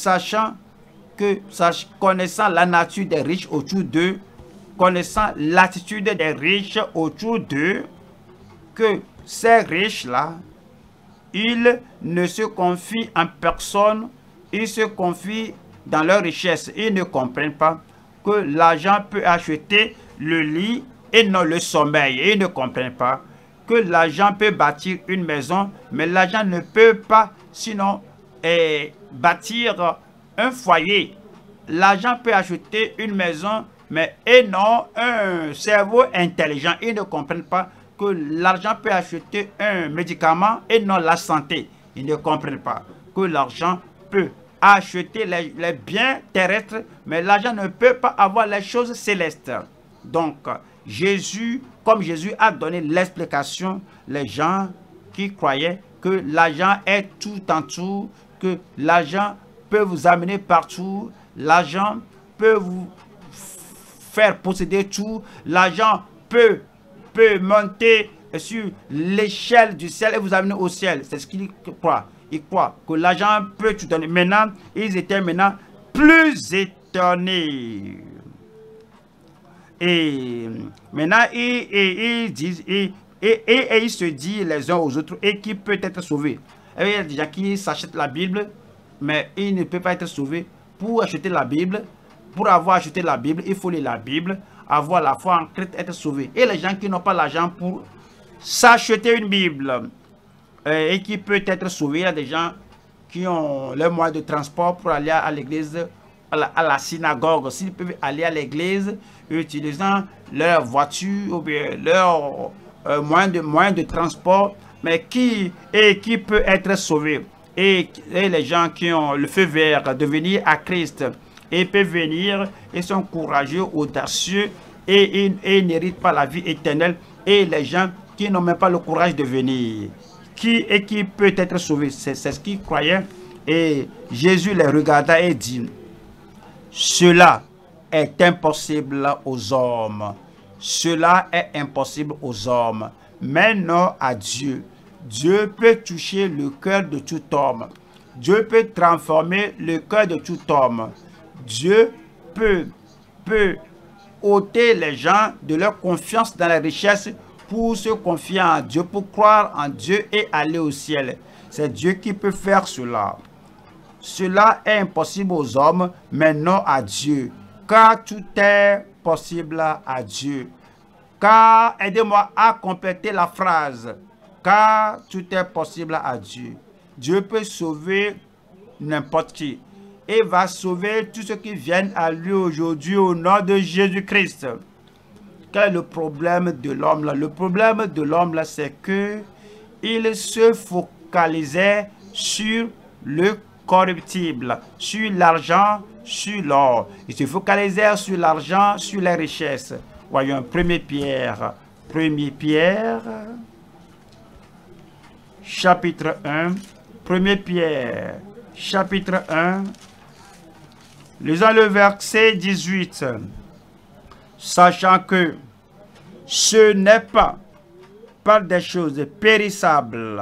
connaissant la nature des riches autour d'eux, connaissant l'attitude des riches autour d'eux, que ces riches-là, ils ne se confient en personne, ils se confient dans leur richesse. Ils ne comprennent pas que l'argent peut acheter le lit et non le sommeil. Ils ne comprennent pas que l'argent peut bâtir une maison, mais l'argent ne peut pas sinon bâtir un foyer. L'argent peut acheter une maison, mais et non un cerveau intelligent. Ils ne comprennent pas que l'argent peut acheter un médicament et non la santé. Ils ne comprennent pas que l'argent peut acheter les biens terrestres, mais l'argent ne peut pas avoir les choses célestes. Donc, comme Jésus a donné l'explication, les gens qui croyaient que l'argent est tout en tout, que l'argent peut vous amener partout, l'argent peut vous faire posséder tout, l'argent peut monter sur l'échelle du ciel et vous amener au ciel. C'est ce qu'ils croient. Ils croient que l'argent peut tout donner. Maintenant, ils étaient maintenant plus étonnés. Et maintenant, ils disent, et ils se disent les uns aux autres, et qui peut être sauvé. Et il y a des gens qui s'achètent la Bible, mais ils ne peuvent pas être sauvés. Pour acheter la Bible, pour avoir acheté la Bible, il faut lire la Bible, avoir la foi en Christ, être sauvé. Et les gens qui n'ont pas l'argent pour s'acheter une Bible, et qui peut être sauvés, il y a des gens qui ont les moyens de transport pour aller à l'église, à la synagogue. S'ils peuvent aller à l'église utilisant leur voiture ou bien leur moyen de transport, mais qui peut être sauvé. Et les gens qui ont le feu vert de venir à Christ et peuvent venir et sont courageux, audacieux et n'héritent pas la vie éternelle, et les gens qui n'ont même pas le courage de venir. Qui peut être sauvé? C'est ce qu'ils croyaient. Et Jésus les regarda et dit, cela est impossible aux hommes. Cela est impossible aux hommes, mais non à Dieu. Dieu peut toucher le cœur de tout homme. Dieu peut transformer le cœur de tout homme. Dieu peut ôter les gens de leur confiance dans la richesse pour se confier en Dieu, pour croire en Dieu et aller au ciel. C'est Dieu qui peut faire cela. Cela est impossible aux hommes, mais non à Dieu. Car tout est possible à Dieu. Car, aidez-moi à compléter la phrase. Car tout est possible à Dieu. Dieu peut sauver n'importe qui. Et va sauver tous ceux qui viennent à lui aujourd'hui au nom de Jésus-Christ. Quel est le problème de l'homme là? Le problème de l'homme là, c'est que il se focalisait sur le corruptible, sur l'argent, sur l'or. Il se focalisait sur l'argent, sur les richesses. Voyons 1 Pierre. 1 Pierre, chapitre 1. 1 Pierre, chapitre 1. Lisons le verset 18. Sachant que ce n'est pas par des choses périssables,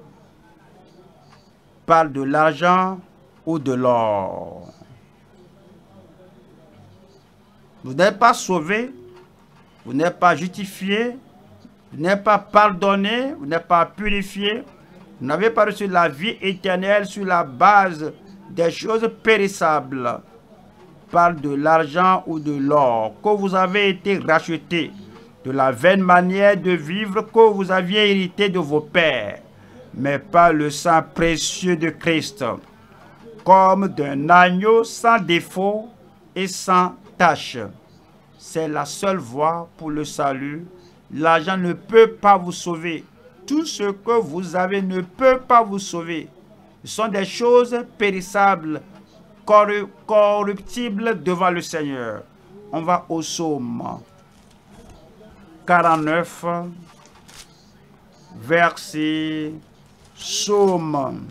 par de l'argent ou de l'or. Vous n'êtes pas sauvé, vous n'êtes pas justifié, vous n'êtes pas pardonné, vous n'êtes pas purifié, vous n'avez pas reçu la vie éternelle sur la base des choses périssables, par de l'argent ou de l'or, que vous avez été racheté de la vaine manière de vivre que vous aviez hérité de vos pères, mais par le sang précieux de Christ, comme d'un agneau sans défaut et sans tache. C'est la seule voie pour le salut. L'argent ne peut pas vous sauver. Tout ce que vous avez ne peut pas vous sauver. Ce sont des choses périssables, corruptibles devant le Seigneur. On va au psaume 49, verset psaume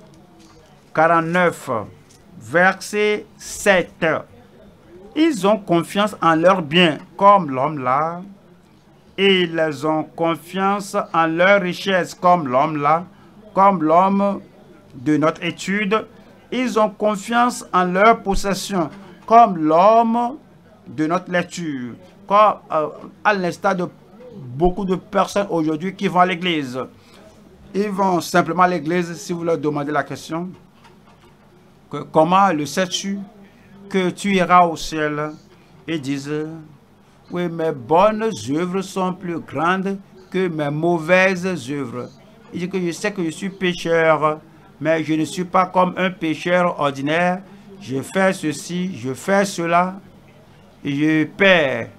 49, verset 7. Ils ont confiance en leurs biens, comme l'homme là, et ils ont confiance en leur richesse, comme l'homme là, comme l'homme de notre étude. Ils ont confiance en leur possession, comme l'homme de notre lecture, comme à l'instar de beaucoup de personnes aujourd'hui qui vont à l'église. Ils vont simplement à l'église si vous leur demandez la question. Comment le sais-tu que tu iras au ciel? Ils disent, oui, mes bonnes œuvres sont plus grandes que mes mauvaises œuvres. Il dit que je sais que je suis pécheur, mais je ne suis pas comme un pécheur ordinaire. Je fais ceci, je fais cela, et je paie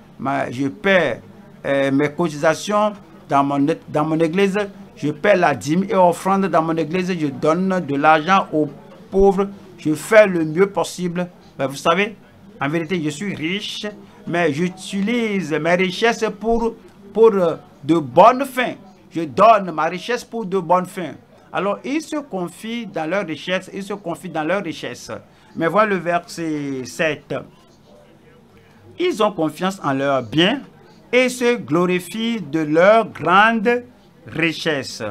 mes cotisations dans mon église, je paie la dîme et offrande dans mon église, je donne de l'argent aux pauvres, je fais le mieux possible. Mais vous savez, en vérité, je suis riche, mais j'utilise mes richesses pour de bonnes fins. Je donne ma richesse pour de bonnes fins. Alors, ils se confient dans leur richesse, ils se confient dans leur richesse. Mais voilà le verset 7. Ils ont confiance en leurs biens et se glorifient de leur grande richesse.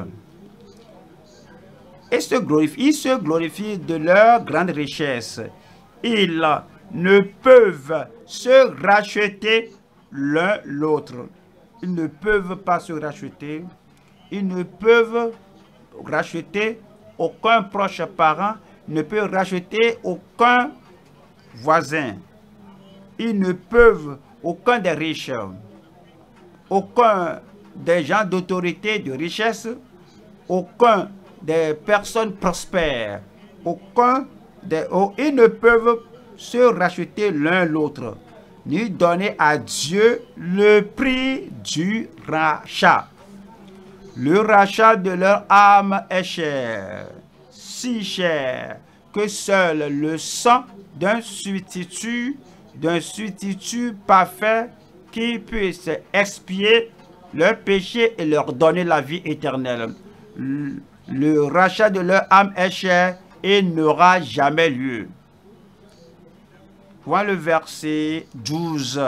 Ils se glorifient de leur grande richesse. Ils ne peuvent se racheter l'un l'autre. Ils ne peuvent pas se racheter. Ils ne peuvent racheter aucun proche parent. Ils ne peuvent racheter aucun voisin. Ils ne peuvent, aucun des riches, aucun des gens d'autorité, de richesse, aucun des personnes prospères, ils ne peuvent se racheter l'un l'autre, ni donner à Dieu le prix du rachat. Le rachat de leur âme est cher, si cher que seul le sang d'un substitut parfait qui puisse expier leurs péchés et leur donner la vie éternelle. Le rachat de leur âme est cher et n'aura jamais lieu. Voilà le verset 12.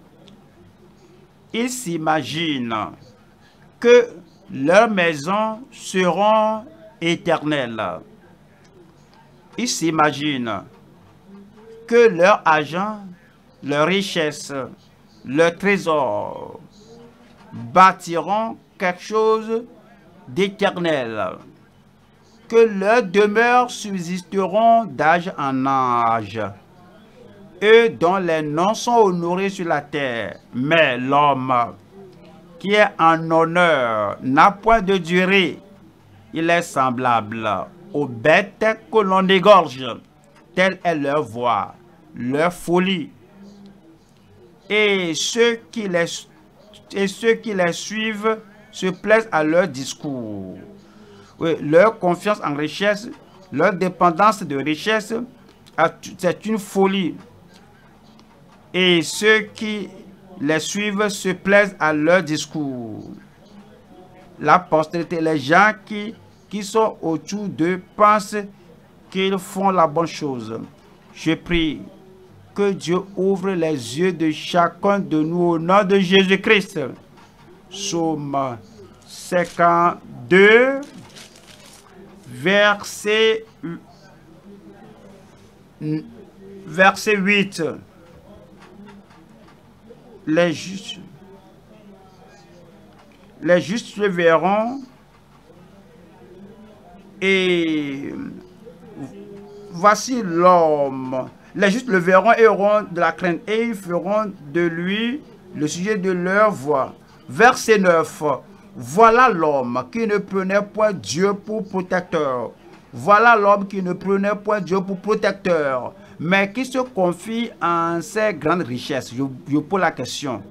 Ils s'imaginent que leurs maisons seront éternelles. Ils s'imaginent que leur argent, leur richesse, leur trésor bâtiront quelque chose d'éternel, que leurs demeures subsisteront d'âge en âge, eux dont les noms sont honorés sur la terre. Mais l'homme qui est en honneur n'a point de durée. Il est semblable aux bêtes que l'on égorge. Telle est leur voix, leur folie. Et ceux qui les suivent se plaisent à leur discours. Oui, leur confiance en richesse, leur dépendance de richesse, c'est une folie. Et ceux qui les suivent se plaisent à leur discours. La postérité, les gens qui sont autour d'eux pensent qu'ils font la bonne chose. Je prie que Dieu ouvre les yeux de chacun de nous au nom de Jésus-Christ. Psaume 52, verset 8. Les justes le verront et voici l'homme. Les justes le verront et auront de la crainte et ils feront de lui le sujet de leur voix. Verset 9. Voilà l'homme qui ne prenait point Dieu pour protecteur. Voilà l'homme qui ne prenait point Dieu pour protecteur, mais qui se confie en ses grandes richesses. Je pose la question.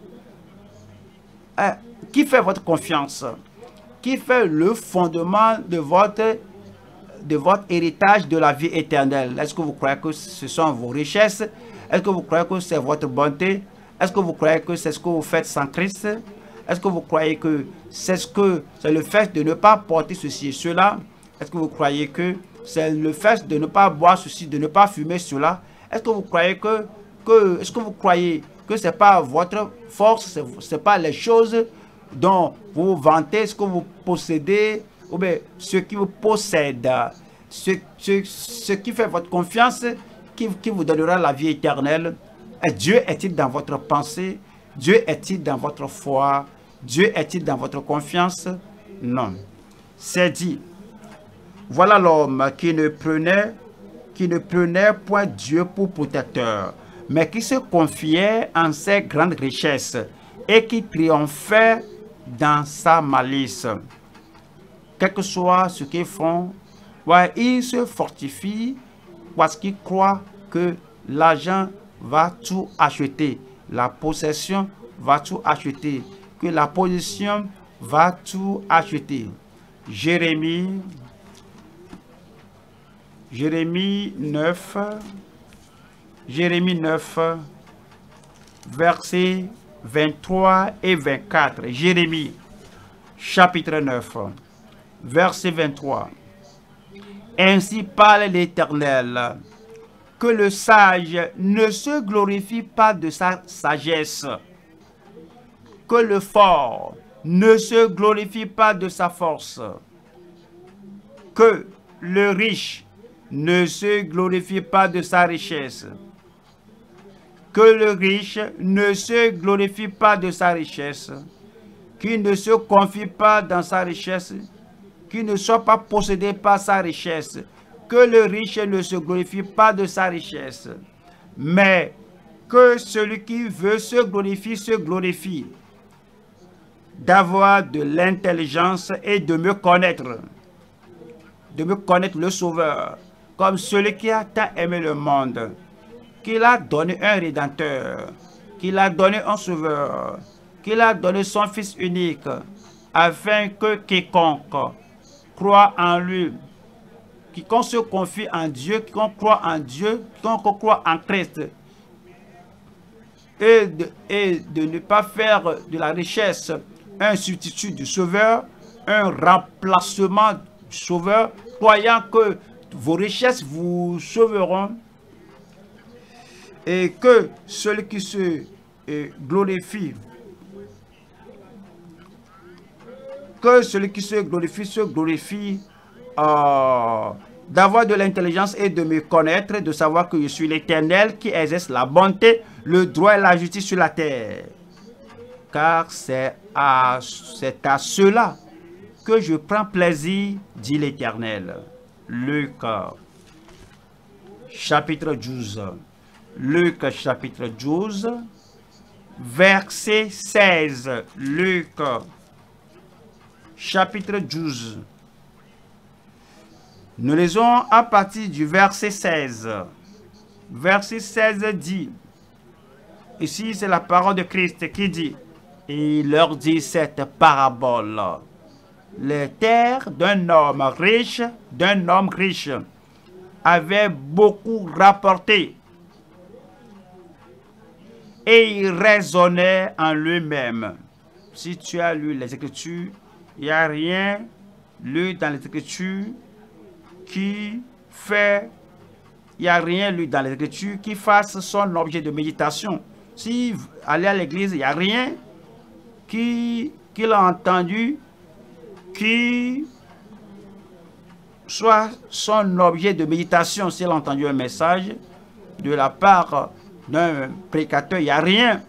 Qui fait votre confiance? Qui fait le fondement de votre héritage de la vie éternelle? Est-ce que vous croyez que ce sont vos richesses? Est-ce que vous croyez que c'est votre bonté? Est-ce que vous croyez que c'est ce que vous faites sans Christ? Est-ce que vous croyez que c'est le fait de ne pas porter ceci et cela? Est-ce que vous croyez que c'est le fait de ne pas boire ceci, de ne pas fumer cela? Est-ce que vous croyez que c'est pas votre force, c'est pas les choses dont vous vous vantez, ce que vous possédez, ou bien ce qui vous possède, ce qui fait votre confiance, qui vous donnera la vie éternelle? Et Dieu est-il dans votre pensée? Dieu est-il dans votre foi? Dieu est-il dans votre confiance? Non. C'est dit. Voilà l'homme qui ne prenait point Dieu pour protecteur, mais qui se confiait en ses grandes richesses et qui triomphait dans sa malice. Quel que soit ce qu'ils font, ouais, ils se fortifient parce qu'ils croient que l'argent va tout acheter, la possession va tout acheter, que la position va tout acheter. Jérémie 9, versets 23 et 24. Jérémie, chapitre 9, verset 23. Ainsi parle l'Éternel, que le sage ne se glorifie pas de sa sagesse, que le fort ne se glorifie pas de sa force, que le riche ne se glorifie pas de sa richesse, que le riche ne se glorifie pas de sa richesse, qu'il ne se confie pas dans sa richesse, qu'il ne soit pas possédé par sa richesse, que le riche ne se glorifie pas de sa richesse, mais que celui qui veut se glorifie d'avoir de l'intelligence et de me connaître le Sauveur, comme celui qui a tant aimé le monde, qu'il a donné un Rédempteur, qu'il a donné un Sauveur, qu'il a donné son Fils unique, afin que quiconque croit en lui, quiconque se confie en Dieu, quiconque croit en Dieu, quiconque croit en Christ, et de ne pas faire de la richesse un substitut du Sauveur, un remplacement du Sauveur, croyant que vos richesses vous sauveront et que celui qui se glorifie, se glorifie d'avoir de l'intelligence et de me connaître, de savoir que je suis l'Éternel qui exerce la bonté, le droit et la justice sur la terre. Car c'est à cela que je prends plaisir, dit l'Éternel. Luc chapitre 12. Luc chapitre 12, verset 16. Luc chapitre 12. Nous lisons à partir du verset 16. Verset 16 dit, ici c'est la parole de Christ qui dit, et il leur dit cette parabole. Les terres d'un homme riche, avaient beaucoup rapporté. Et il raisonnait en lui-même. Si tu as lu les Écritures, il n'y a rien lu dans les Écritures qui fasse son objet de méditation. Si aller à l'église, il n'y a rien qu'il a entendu qui soit son objet de méditation. S'il a entendu un message de la part d'un prédicateur, il n'y a rien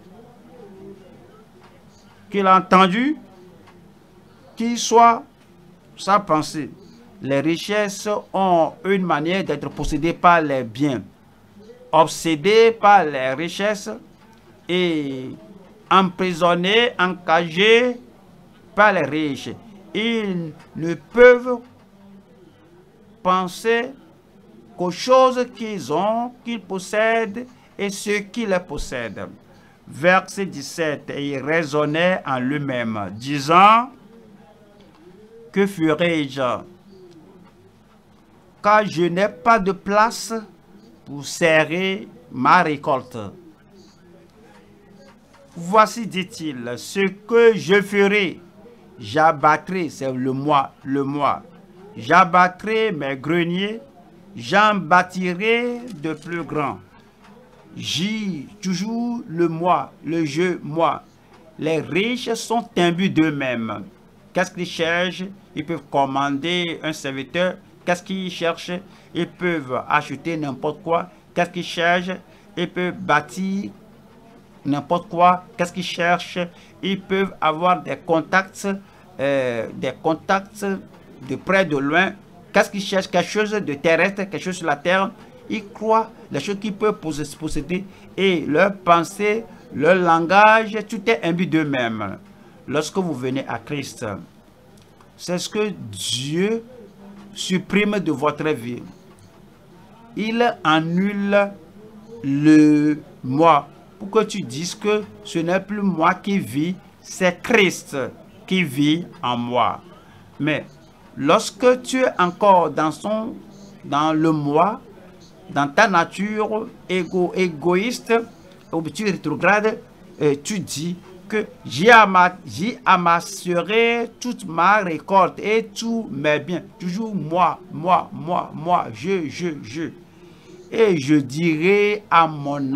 qu'il a entendu qui soit sa pensée. Les richesses ont une manière d'être possédées par les biens, obsédés par les richesses et emprisonnés, encagés par les riches. Ils ne peuvent penser qu'aux choses qu'ils ont, qu'ils possèdent et ceux qui les possèdent. Verset 17, et il raisonnait en lui-même, disant, que ferai-je? Car je n'ai pas de place pour serrer ma récolte. Voici, dit-il, ce que je ferai. J'abattrai, c'est le mois. J'abattrai mes greniers, j'en bâtirai de plus grands. Toujours le moi, le je, moi. Les riches sont imbus d'eux-mêmes. Qu'est-ce qu'ils cherchent? Ils peuvent commander un serviteur. Qu'est-ce qu'ils cherchent? Ils peuvent acheter n'importe quoi. Qu'est-ce qu'ils cherchent? Ils peuvent bâtir n'importe quoi. Qu'est-ce qu'ils cherchent? Ils peuvent avoir des contacts de près, de loin. Qu'est-ce qu'ils cherchent? Quelque chose de terrestre, quelque chose sur la terre. Ils croient les choses qu'ils peuvent posséder et leur pensée, leur langage, tout est imbu d'eux-mêmes. Lorsque vous venez à Christ, c'est ce que Dieu supprime de votre vie. Il annule le moi pour que tu dises que ce n'est plus moi qui vis, c'est Christ qui vit en moi. Mais lorsque tu es encore dans le moi, dans ta nature égoïste, ou tu rétrogrades, tu dis que j'y amasserai toute ma récolte et tous mes biens. Toujours moi, je. Et je dirai à mon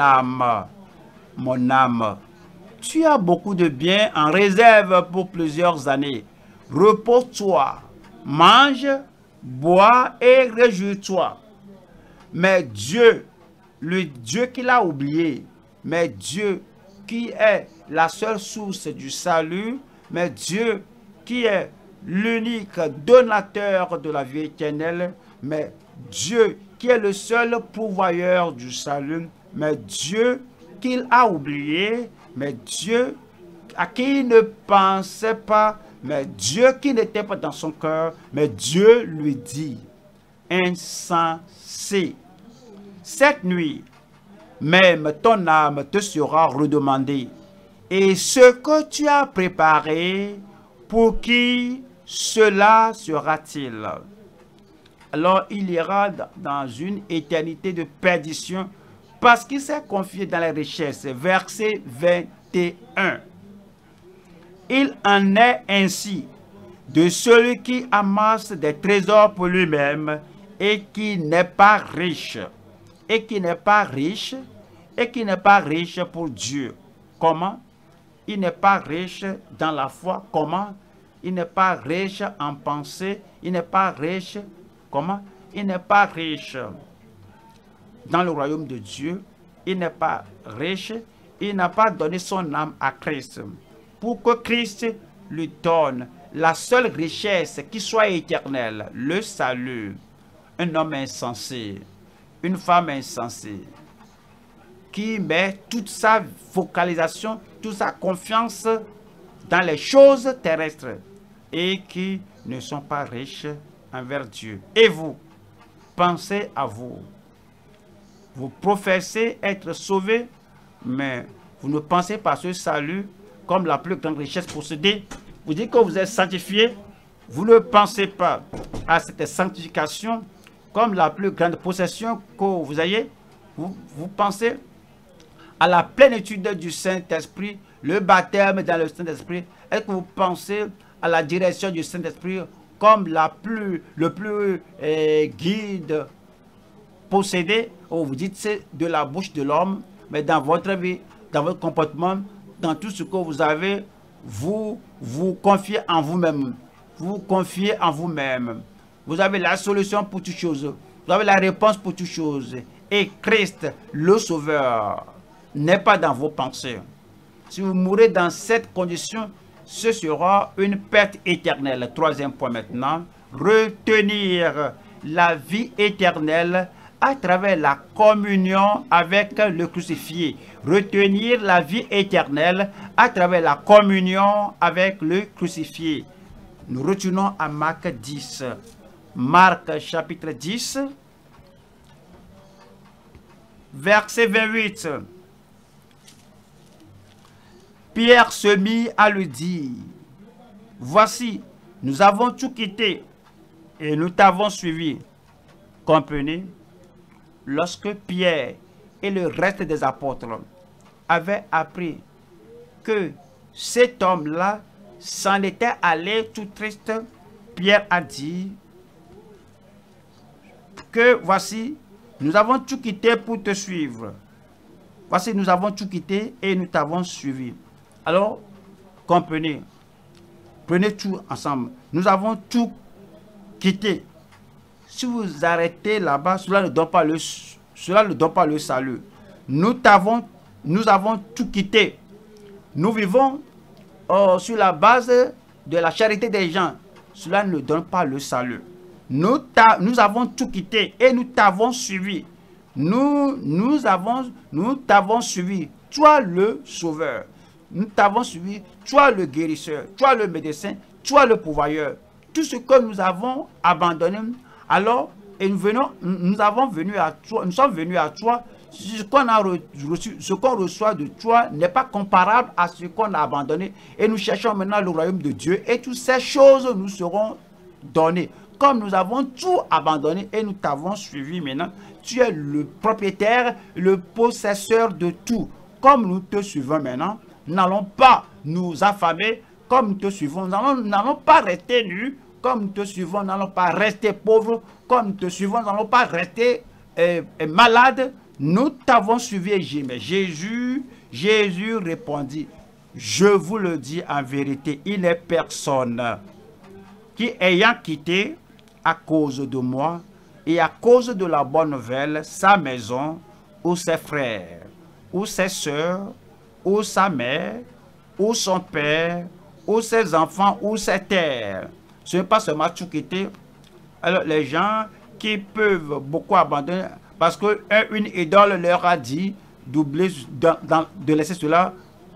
âme, tu as beaucoup de biens en réserve pour plusieurs années. Repose-toi, mange, bois et réjouis-toi. Mais Dieu, le Dieu qu'il a oublié, mais Dieu qui est la seule source du salut, mais Dieu qui est l'unique donateur de la vie éternelle, mais Dieu qui est le seul pourvoyeur du salut, mais Dieu qu'il a oublié, mais Dieu à qui il ne pensait pas, mais Dieu qui n'était pas dans son cœur, mais Dieu lui dit, insensé, cette nuit, même ton âme te sera redemandée. Et ce que tu as préparé, pour qui cela sera-t-il? Alors il ira dans une éternité de perdition, parce qu'il s'est confié dans les richesses. Verset 21. Il en est ainsi de celui qui amasse des trésors pour lui-même et qui n'est pas riche. Et qui n'est pas riche. Et qui n'est pas riche pour Dieu. Comment? Il n'est pas riche dans la foi. Comment? Il n'est pas riche en pensée. Il n'est pas riche. Comment? Il n'est pas riche dans le royaume de Dieu. Il n'est pas riche. Il n'a pas donné son âme à Christ. Pour que Christ lui donne la seule richesse qui soit éternelle, le salut. Un homme insensé, une femme insensée, qui met toute sa focalisation, toute sa confiance dans les choses terrestres et qui ne sont pas riches envers Dieu. Et vous, pensez à vous. Vous professez être sauvés, mais vous ne pensez pas à ce salut comme la plus grande richesse possédée. Vous dites que vous êtes sanctifié, vous ne pensez pas à cette sanctification comme la plus grande possession que vous ayez. Vous pensez à la plénitude du Saint-Esprit, le baptême dans le Saint-Esprit. Est-ce que vous pensez à la direction du Saint-Esprit comme le plus guide possédé? Oh, vous dites c'est de la bouche de l'homme, mais dans votre vie, dans votre comportement, dans tout ce que vous avez, vous vous confiez en vous-même. Vous vous confiez en vous-même. Vous avez la solution pour toutes choses. Vous avez la réponse pour toutes choses. Et Christ, le Sauveur, n'est pas dans vos pensées. Si vous mourrez dans cette condition, ce sera une perte éternelle. Troisième point maintenant. Retenir la vie éternelle à travers la communion avec le crucifié. Retenir la vie éternelle à travers la communion avec le crucifié. Nous retenons à Marc 10. Marc chapitre 10, verset 28. Pierre se mit à lui dire, « Voici, nous avons tout quitté et nous t'avons suivi. » Comprenez? Lorsque Pierre et le reste des apôtres avaient appris que cet homme-là s'en était allé tout triste, Pierre a dit que voici, nous avons tout quitté pour te suivre. Voici, nous avons tout quitté et nous t'avons suivi. Alors, comprenez, prenez tout ensemble. Nous avons tout quitté. Si vous arrêtez là-bas, cela ne donne pas le salut. Nous avons tout quitté. Nous vivons sur la base de la charité des gens. Cela ne donne pas le salut. Nous avons tout quitté et nous t'avons suivi. Nous t'avons suivi. Toi le sauveur. Nous t'avons suivi. Toi le guérisseur. Toi le médecin. Toi le pourvoyeur. Tout ce que nous avons abandonné. Alors, et nous sommes venus à toi. Ce qu'on a reçu, ce qu'on reçoit de toi n'est pas comparable à ce qu'on a abandonné. Et nous cherchons maintenant le royaume de Dieu. Et toutes ces choses nous seront données. Comme nous avons tout abandonné et nous t'avons suivi maintenant, tu es le propriétaire, le possesseur de tout. Comme nous te suivons maintenant, nous n'allons pas nous affamer comme nous te suivons. Nous n'allons pas rester nus comme nous te suivons. Nous n'allons pas rester pauvres comme nous te suivons. Nous n'allons pas rester malades. Nous t'avons suivi. Mais Jésus répondit, je vous le dis en vérité, il n'est personne qui ayant quitté à cause de moi et à cause de la bonne nouvelle sa maison ou ses frères ou ses sœurs ou sa mère ou son père ou ses enfants ou ses terres. Ce n'est pas seulement tout quitter. Alors les gens qui peuvent beaucoup abandonner parce qu'une idole leur a dit d'oublier, de laisser cela,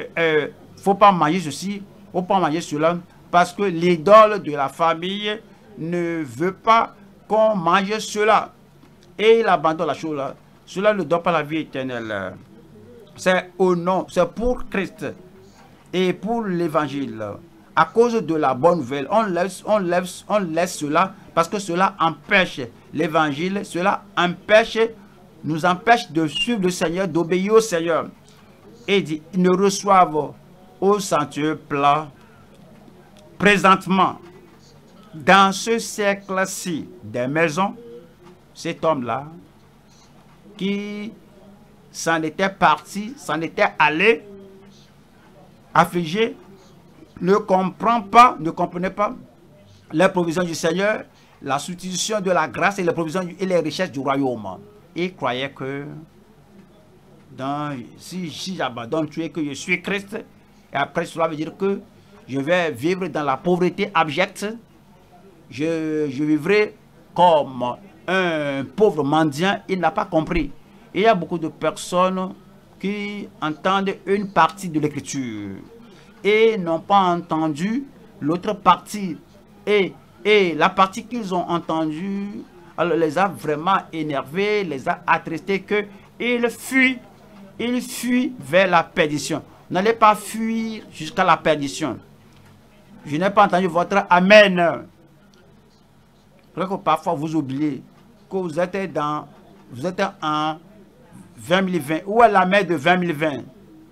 faut pas manger ceci, faut pas manger cela, parce que l'idole de la famille ne veut pas qu'on mange cela. Et il abandonne la chose là. Cela ne donne pas la vie éternelle. C'est au nom, c'est pour Christ et pour l'évangile. À cause de la bonne nouvelle, on laisse cela parce que cela empêche l'évangile, cela empêche nous empêche de suivre le Seigneur, d'obéir au Seigneur. Et il dit, ils ne reçoivent au centuple présentement, dans ce siècle-ci, des maisons, cet homme-là, qui s'en était parti, s'en était allé, affligé, ne comprenait pas les provisions du Seigneur, la substitution de la grâce et les provisions et les richesses du royaume. Il croyait que si j'abandonne tout et que je suis Christ, et après cela veut dire que je vais vivre dans la pauvreté abjecte, je vivrai comme un pauvre mendiant. Il n'a pas compris. Il y a beaucoup de personnes qui entendent une partie de l'écriture et n'ont pas entendu l'autre partie. Et la partie qu'ils ont entendue les a vraiment énervés, les a attristés, qu'ils fuient vers la perdition. N'allez pas fuir jusqu'à la perdition. Je n'ai pas entendu votre Amen. Je crois que parfois vous oubliez que vous êtes en 2020. Où est la mer de 2020?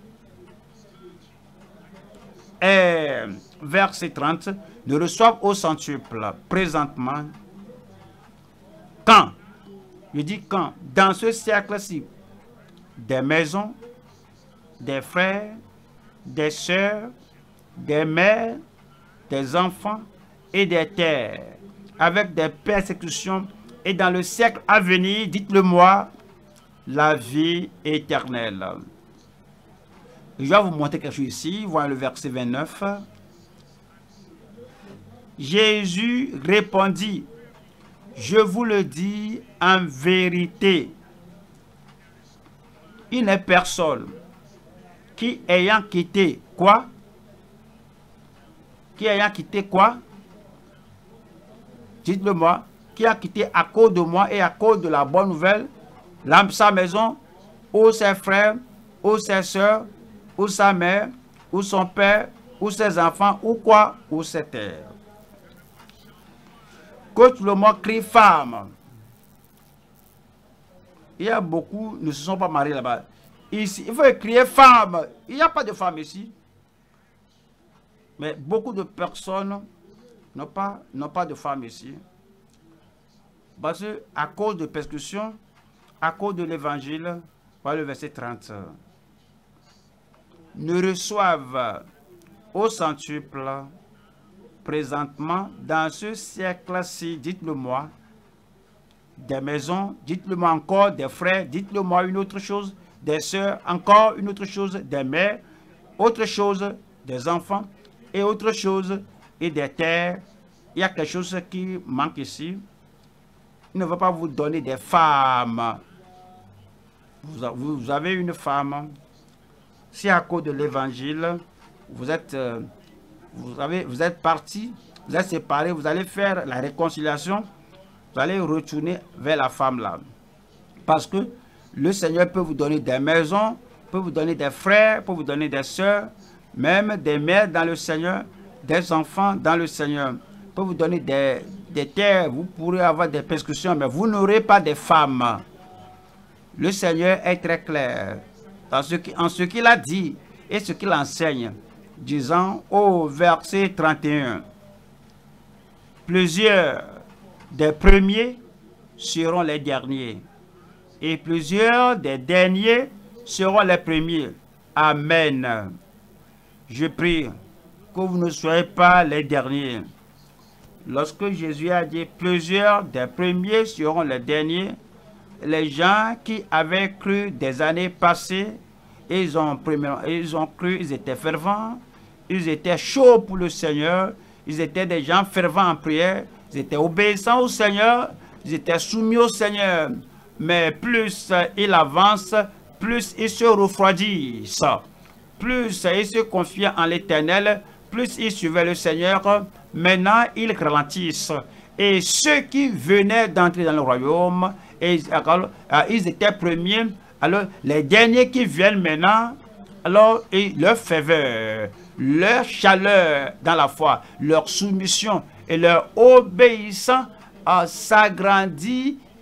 Et verset 30, ne reçoivent au centuple présentement. Quand? Je dis quand? Dans ce siècle-ci, des maisons, des frères, des sœurs, des mères, des enfants et des terres, avec des persécutions, et dans le siècle à venir, dites-le-moi, la vie éternelle. Je vais vous montrer quelque chose ici. Voyez le verset 29. Jésus répondit, je vous le dis en vérité, il n'est personne qui ayant quitté quoi? Qui ayant quitté quoi? Dites-le-moi. Qui a quitté à cause de moi et à cause de la bonne nouvelle, sa maison, ou ses frères, ou ses soeurs, ou sa mère, ou son père, ou ses enfants, ou quoi? Ou ses terres. Que tout le monde crie femme. Il y a beaucoup ne se sont pas mariés là-bas. Ici, il faut crier femme. Il n'y a pas de femme ici. Mais beaucoup de personnes n'ont pas de femme ici. Parce que à cause de persécution, à cause de l'évangile, voilà le verset 30. Ne reçoivent au centuple présentement dans ce siècle-ci, dites-le-moi, des maisons, dites-le-moi encore, des frères, dites-le-moi une autre chose, des sœurs, encore une autre chose, des mères, autre chose, des enfants, et autre chose, et des terres. Il y a quelque chose qui manque ici. Il ne va pas vous donner des femmes. Vous avez une femme. Si à cause de l'évangile, vous êtes partis, vous êtes séparés, vous allez faire la réconciliation, vous allez retourner vers la femme là. Parce que le Seigneur peut vous donner des maisons, peut vous donner des frères, peut vous donner des sœurs, même des mères dans le Seigneur, des enfants dans le Seigneur, peut vous donner des terres, vous pourrez avoir des persécutions, mais vous n'aurez pas de femmes. Le Seigneur est très clair en ce qu'il a dit et ce qu'il enseigne, disant au verset 31, plusieurs des premiers seront les derniers, et plusieurs des derniers seront les premiers. Amen. Je prie que vous ne soyez pas les derniers. Lorsque Jésus a dit plusieurs des premiers seront les derniers, les gens qui avaient cru des années passées, ils ont cru, ils étaient fervents, ils étaient chauds pour le Seigneur, ils étaient des gens fervents en prière, ils étaient obéissants au Seigneur, ils étaient soumis au Seigneur. Mais plus ils avancent, plus ils se refroidissent, plus ils se confient en l'Éternel, plus ils suivaient le Seigneur. Maintenant, ils ralentissent. Et ceux qui venaient d'entrer dans le royaume, ils étaient premiers. Alors, les derniers qui viennent maintenant, alors, leur ferveur, leur chaleur dans la foi, leur soumission et leur obéissance s'agrandit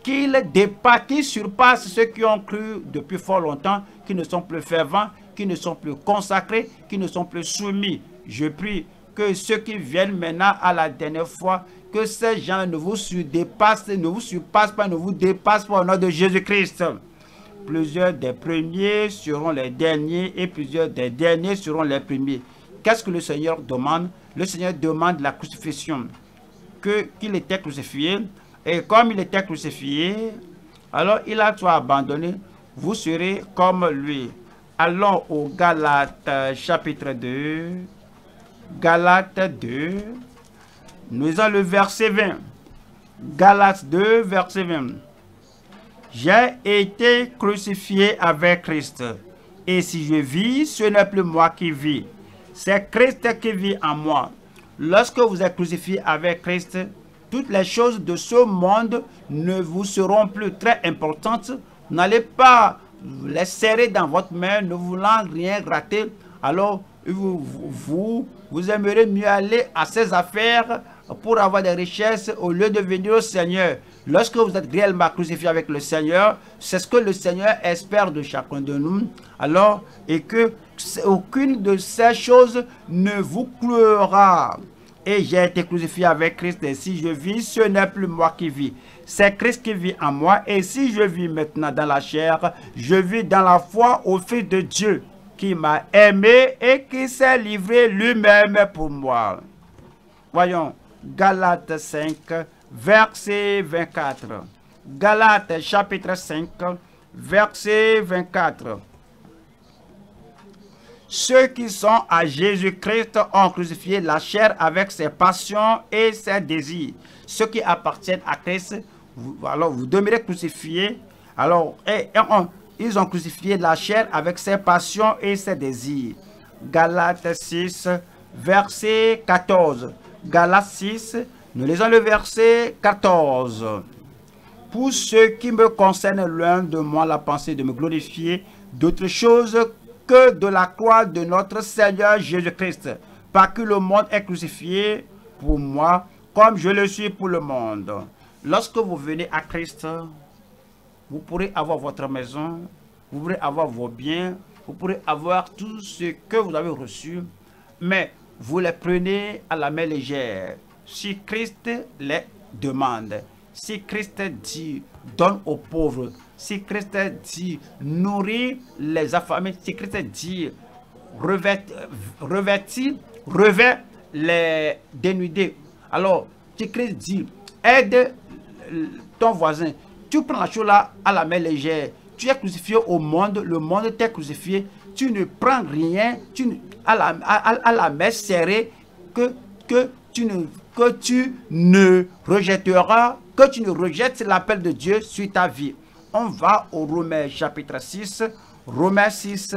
qui surpasse ceux qui ont cru depuis fort longtemps, qui ne sont plus fervents, qui ne sont plus consacrés, qui ne sont plus soumis. Je prie que ceux qui viennent maintenant à la dernière fois, que ces gens ne vous surpassent pas, ne vous dépassent pas au nom de Jésus-Christ. Plusieurs des premiers seront les derniers et plusieurs des derniers seront les premiers. Qu'est-ce que le Seigneur demande? Le Seigneur demande la crucifixion, qu'il était crucifié. Et comme il était crucifié, alors il a tout abandonné. Vous serez comme lui. Allons au Galates chapitre 2. Galates 2. Nous avons le verset 20. Galates 2, verset 20. J'ai été crucifié avec Christ. Et si je vis, ce n'est plus moi qui vis. C'est Christ qui vit en moi. Lorsque vous êtes crucifié avec Christ, toutes les choses de ce monde ne vous seront plus très importantes. N'allez pas les serrer dans votre main, ne voulant rien rater. Alors, vous aimeriez mieux aller à ces affaires pour avoir des richesses au lieu de venir au Seigneur. Lorsque vous êtes réellement crucifié avec le Seigneur, c'est ce que le Seigneur espère de chacun de nous. Alors, et que aucune de ces choses ne vous clouera. Et j'ai été crucifié avec Christ, et si je vis, ce n'est plus moi qui vis. C'est Christ qui vit en moi, et si je vis maintenant dans la chair, je vis dans la foi au Fils de Dieu, qui m'a aimé et qui s'est livré lui-même pour moi. Voyons, Galates 5, verset 24. Galates chapitre 5, verset 24. Ceux qui sont à Jésus-Christ ont crucifié la chair avec ses passions et ses désirs. Ceux qui appartiennent à Christ, alors vous demeurez crucifiés. Alors, ils ont crucifié la chair avec ses passions et ses désirs. Galates 6, verset 14. Galates 6, nous lisons le verset 14. Pour ce qui me concerne, loin de moi la pensée de me glorifier d'autre chose que de la croix de notre Seigneur Jésus-Christ, par qui le monde est crucifié pour moi, comme je le suis pour le monde. Lorsque vous venez à Christ, vous pourrez avoir votre maison, vous pourrez avoir vos biens, vous pourrez avoir tout ce que vous avez reçu, mais vous les prenez à la main légère. Si Christ les demande, si Christ dit donne aux pauvres, si Christ dit nourrit les affamés, si Christ dit revêt les dénudés, alors si Christ dit aide ton voisin, tu prends la chose là à la main légère. Tu es crucifié au monde, le monde t'est crucifié, tu ne prends rien à la main serrée que tu ne rejetteras, que tu ne rejettes l'appel de Dieu sur ta vie. On va au Romains chapitre 6, Romains 6,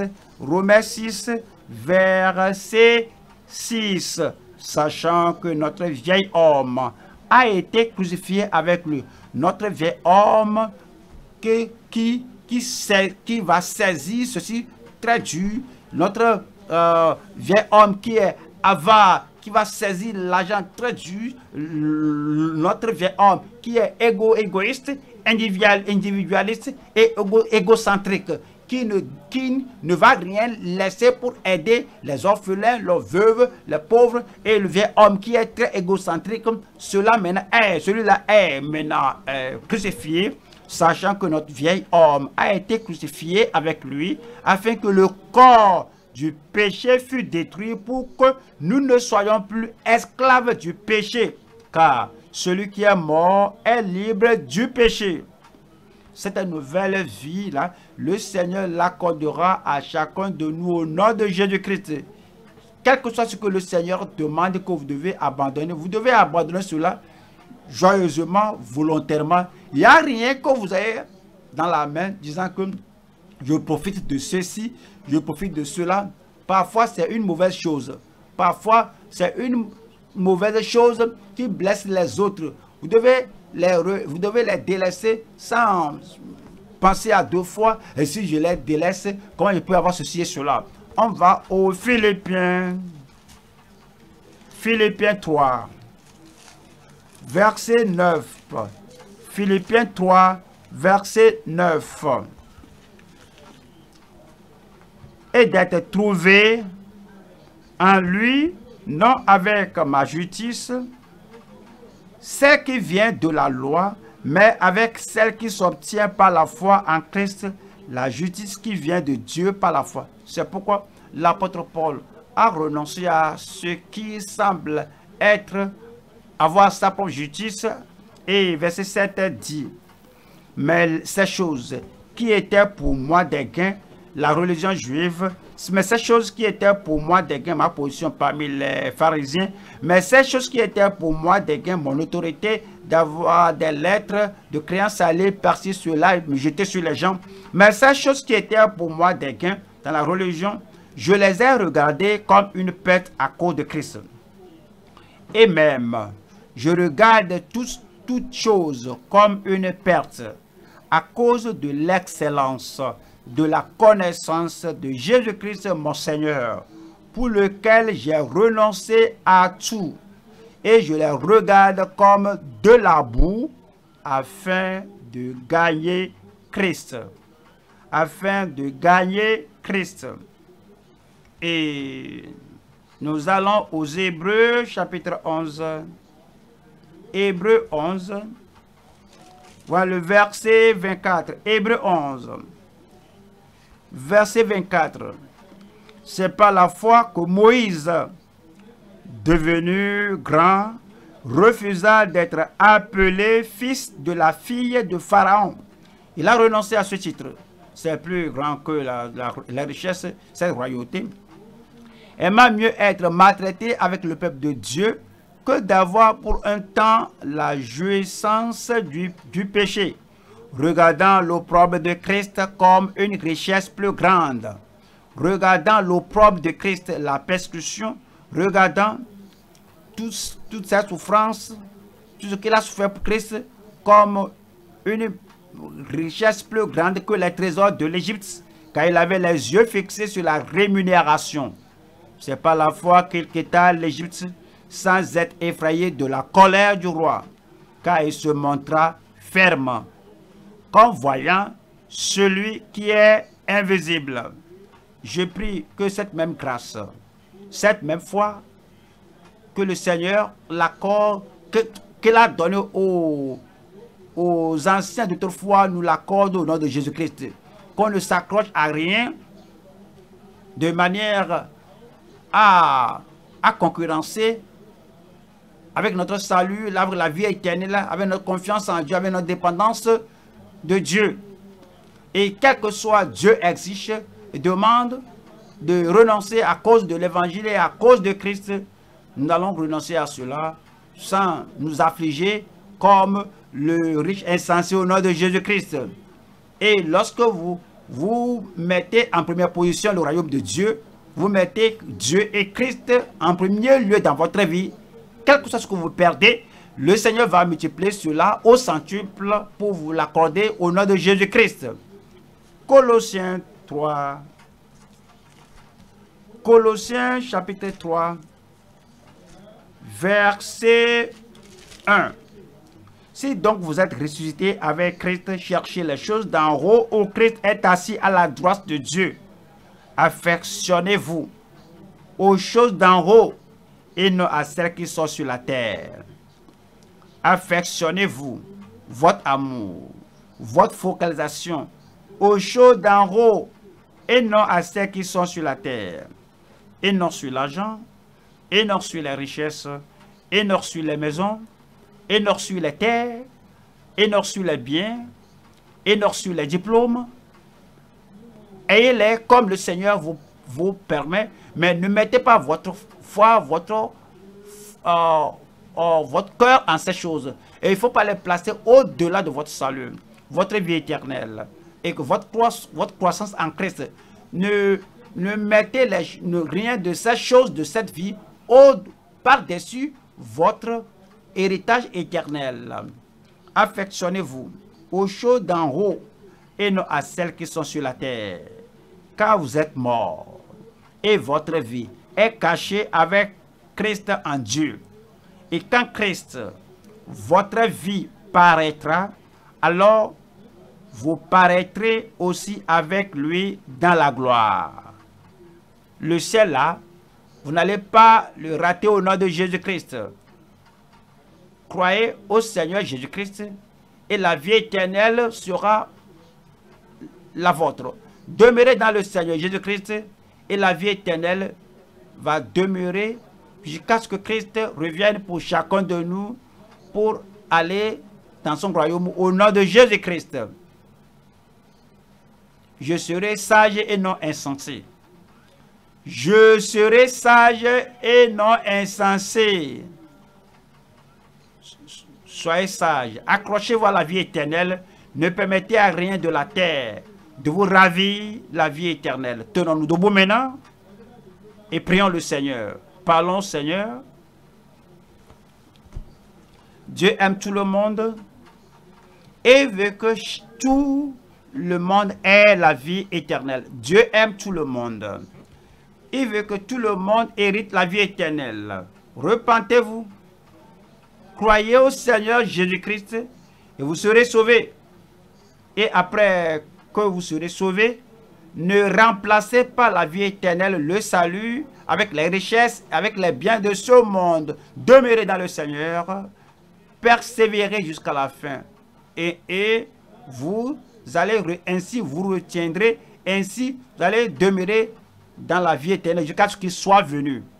verset 6. Sachant que notre vieil homme a été crucifié avec lui. Notre vieil homme qui va saisir ceci très dur. Notre vieil homme qui est avare, qui va saisir l'argent très dur. Notre vieil homme qui est égoïste, individualiste et égocentrique, qui ne va rien laisser pour aider les orphelins, les veuves, les pauvres, et le vieil homme qui est très égocentrique, celui-là est maintenant crucifié, sachant que notre vieil homme a été crucifié avec lui, afin que le corps du péché fût détruit pour que nous ne soyons plus esclaves du péché, car celui qui est mort est libre du péché. Cette nouvelle vie-là, le Seigneur l'accordera à chacun de nous au nom de Jésus-Christ. Quel que soit ce que le Seigneur demande que vous devez abandonner cela joyeusement, volontairement. Il n'y a rien que vous avez dans la main disant que je profite de ceci, je profite de cela. Parfois, c'est une mauvaise chose. Parfois, c'est une mauvaise chose qui blesse les autres. Vous devez les délaisser sans penser à deux fois. Et si je les délaisse, comment je peux avoir ceci et cela? On va aux Philippiens. Philippiens 3. Verset 9. Philippiens 3, verset 9. Et d'être trouvé en lui, non avec ma justice, celle qui vient de la loi, mais avec celle qui s'obtient par la foi en Christ, la justice qui vient de Dieu par la foi. C'est pourquoi l'apôtre Paul a renoncé à ce qui semble avoir sa propre justice. Et verset 7 dit, mais ces choses qui étaient pour moi des gains, la religion juive, mais ces choses qui étaient pour moi des gains, ma position parmi les pharisiens, mais ces choses qui étaient pour moi des gains, mon autorité d'avoir des lettres de créance à aller percer cela et me jeter sur les gens, mais ces choses qui étaient pour moi des gains dans la religion, je les ai regardées comme une perte à cause de Christ. Et même, je regarde toutes choses comme une perte à cause de l'excellence de la connaissance de Jésus-Christ mon Seigneur, pour lequel j'ai renoncé à tout, et je les regarde comme de la boue, afin de gagner Christ. Afin de gagner Christ. Et nous allons aux Hébreux, chapitre 11. Hébreux 11. Voilà le verset 24. Hébreux 11. Verset 24. C'est par la foi que Moïse, devenu grand, refusa d'être appelé fils de la fille de Pharaon. Il a renoncé à ce titre. C'est plus grand que la richesse, cette royauté. Aima mieux être maltraité avec le peuple de Dieu que d'avoir pour un temps la jouissance du péché, regardant l'opprobre de Christ comme une richesse plus grande, regardant l'opprobre de Christ, la persécution, regardant toute sa souffrance, tout ce qu'il a souffert pour Christ comme une richesse plus grande que les trésors de l'Égypte, car il avait les yeux fixés sur la rémunération. C'est par la foi qu'il quitta l'Égypte sans être effrayé de la colère du roi, car il se montra ferme, comme voyant celui qui est invisible. Je prie que cette même grâce, cette même foi, que le Seigneur l'accorde, qu'il a donné aux anciens d'autrefois, nous l'accorde au nom de Jésus-Christ. Qu'on ne s'accroche à rien de manière à concurrencer avec notre salut, la vie éternelle, avec notre confiance en Dieu, avec notre dépendance de Dieu. Et quel que soit Dieu exige et demande de renoncer à cause de l'évangile et à cause de Christ, nous allons renoncer à cela sans nous affliger comme le riche insensé au nom de Jésus-Christ. Et lorsque vous mettez en première position le royaume de Dieu, vous mettez Dieu et Christ en premier lieu dans votre vie, quel que soit ce que vous perdez, le Seigneur va multiplier cela au centuple pour vous l'accorder au nom de Jésus-Christ. Colossiens 3. Colossiens chapitre 3, verset 1. Si donc vous êtes ressuscité avec Christ, cherchez les choses d'en haut où Christ est assis à la droite de Dieu. Affectionnez-vous aux choses d'en haut et non à celles qui sont sur la terre. Affectionnez-vous, votre amour, votre focalisation aux choses d'en haut et non à celles qui sont sur la terre. Et non sur l'argent, et non sur les richesses, et non sur les maisons, et non sur les terres, et non sur les biens, et non sur les diplômes. Ayez-les comme le Seigneur vous permet, mais ne mettez pas votre foi, votre cœur en ces choses. Et il ne faut pas les placer au-delà de votre salut, votre vie éternelle, et que votre croissance en Christ. Ne mettez rien de ces choses de cette vie par-dessus votre héritage éternel. Affectionnez-vous aux choses d'en haut et non à celles qui sont sur la terre. Car vous êtes morts et votre vie est cachée avec Christ en Dieu. Et quand Christ, votre vie, paraîtra, alors vous paraîtrez aussi avec lui dans la gloire. Le ciel là, vous n'allez pas le rater au nom de Jésus-Christ. Croyez au Seigneur Jésus-Christ et la vie éternelle sera la vôtre. Demeurez dans le Seigneur Jésus-Christ et la vie éternelle va demeurer jusqu'à ce que Christ revienne pour chacun de nous pour aller dans son royaume au nom de Jésus-Christ. Je serai sage et non insensé. Je serai sage et non insensé. Soyez sages. Accrochez-vous à la vie éternelle. Ne permettez à rien de la terre de vous ravir la vie éternelle. Tenons-nous debout maintenant et prions le Seigneur. Parlons, Seigneur. Dieu aime tout le monde et veut que tout le monde ait la vie éternelle. Dieu aime tout le monde. Il veut que tout le monde hérite la vie éternelle. Repentez-vous. Croyez au Seigneur Jésus-Christ et vous serez sauvés. Et après que vous serez sauvés, ne remplacez pas la vie éternelle, le salut, avec les richesses, avec les biens de ce monde. Demeurez dans le Seigneur. Persévérez jusqu'à la fin. Et vous allez, ainsi vous retiendrez, ainsi vous allez demeurer dans la vie éternelle jusqu'à ce qu'il soit venu.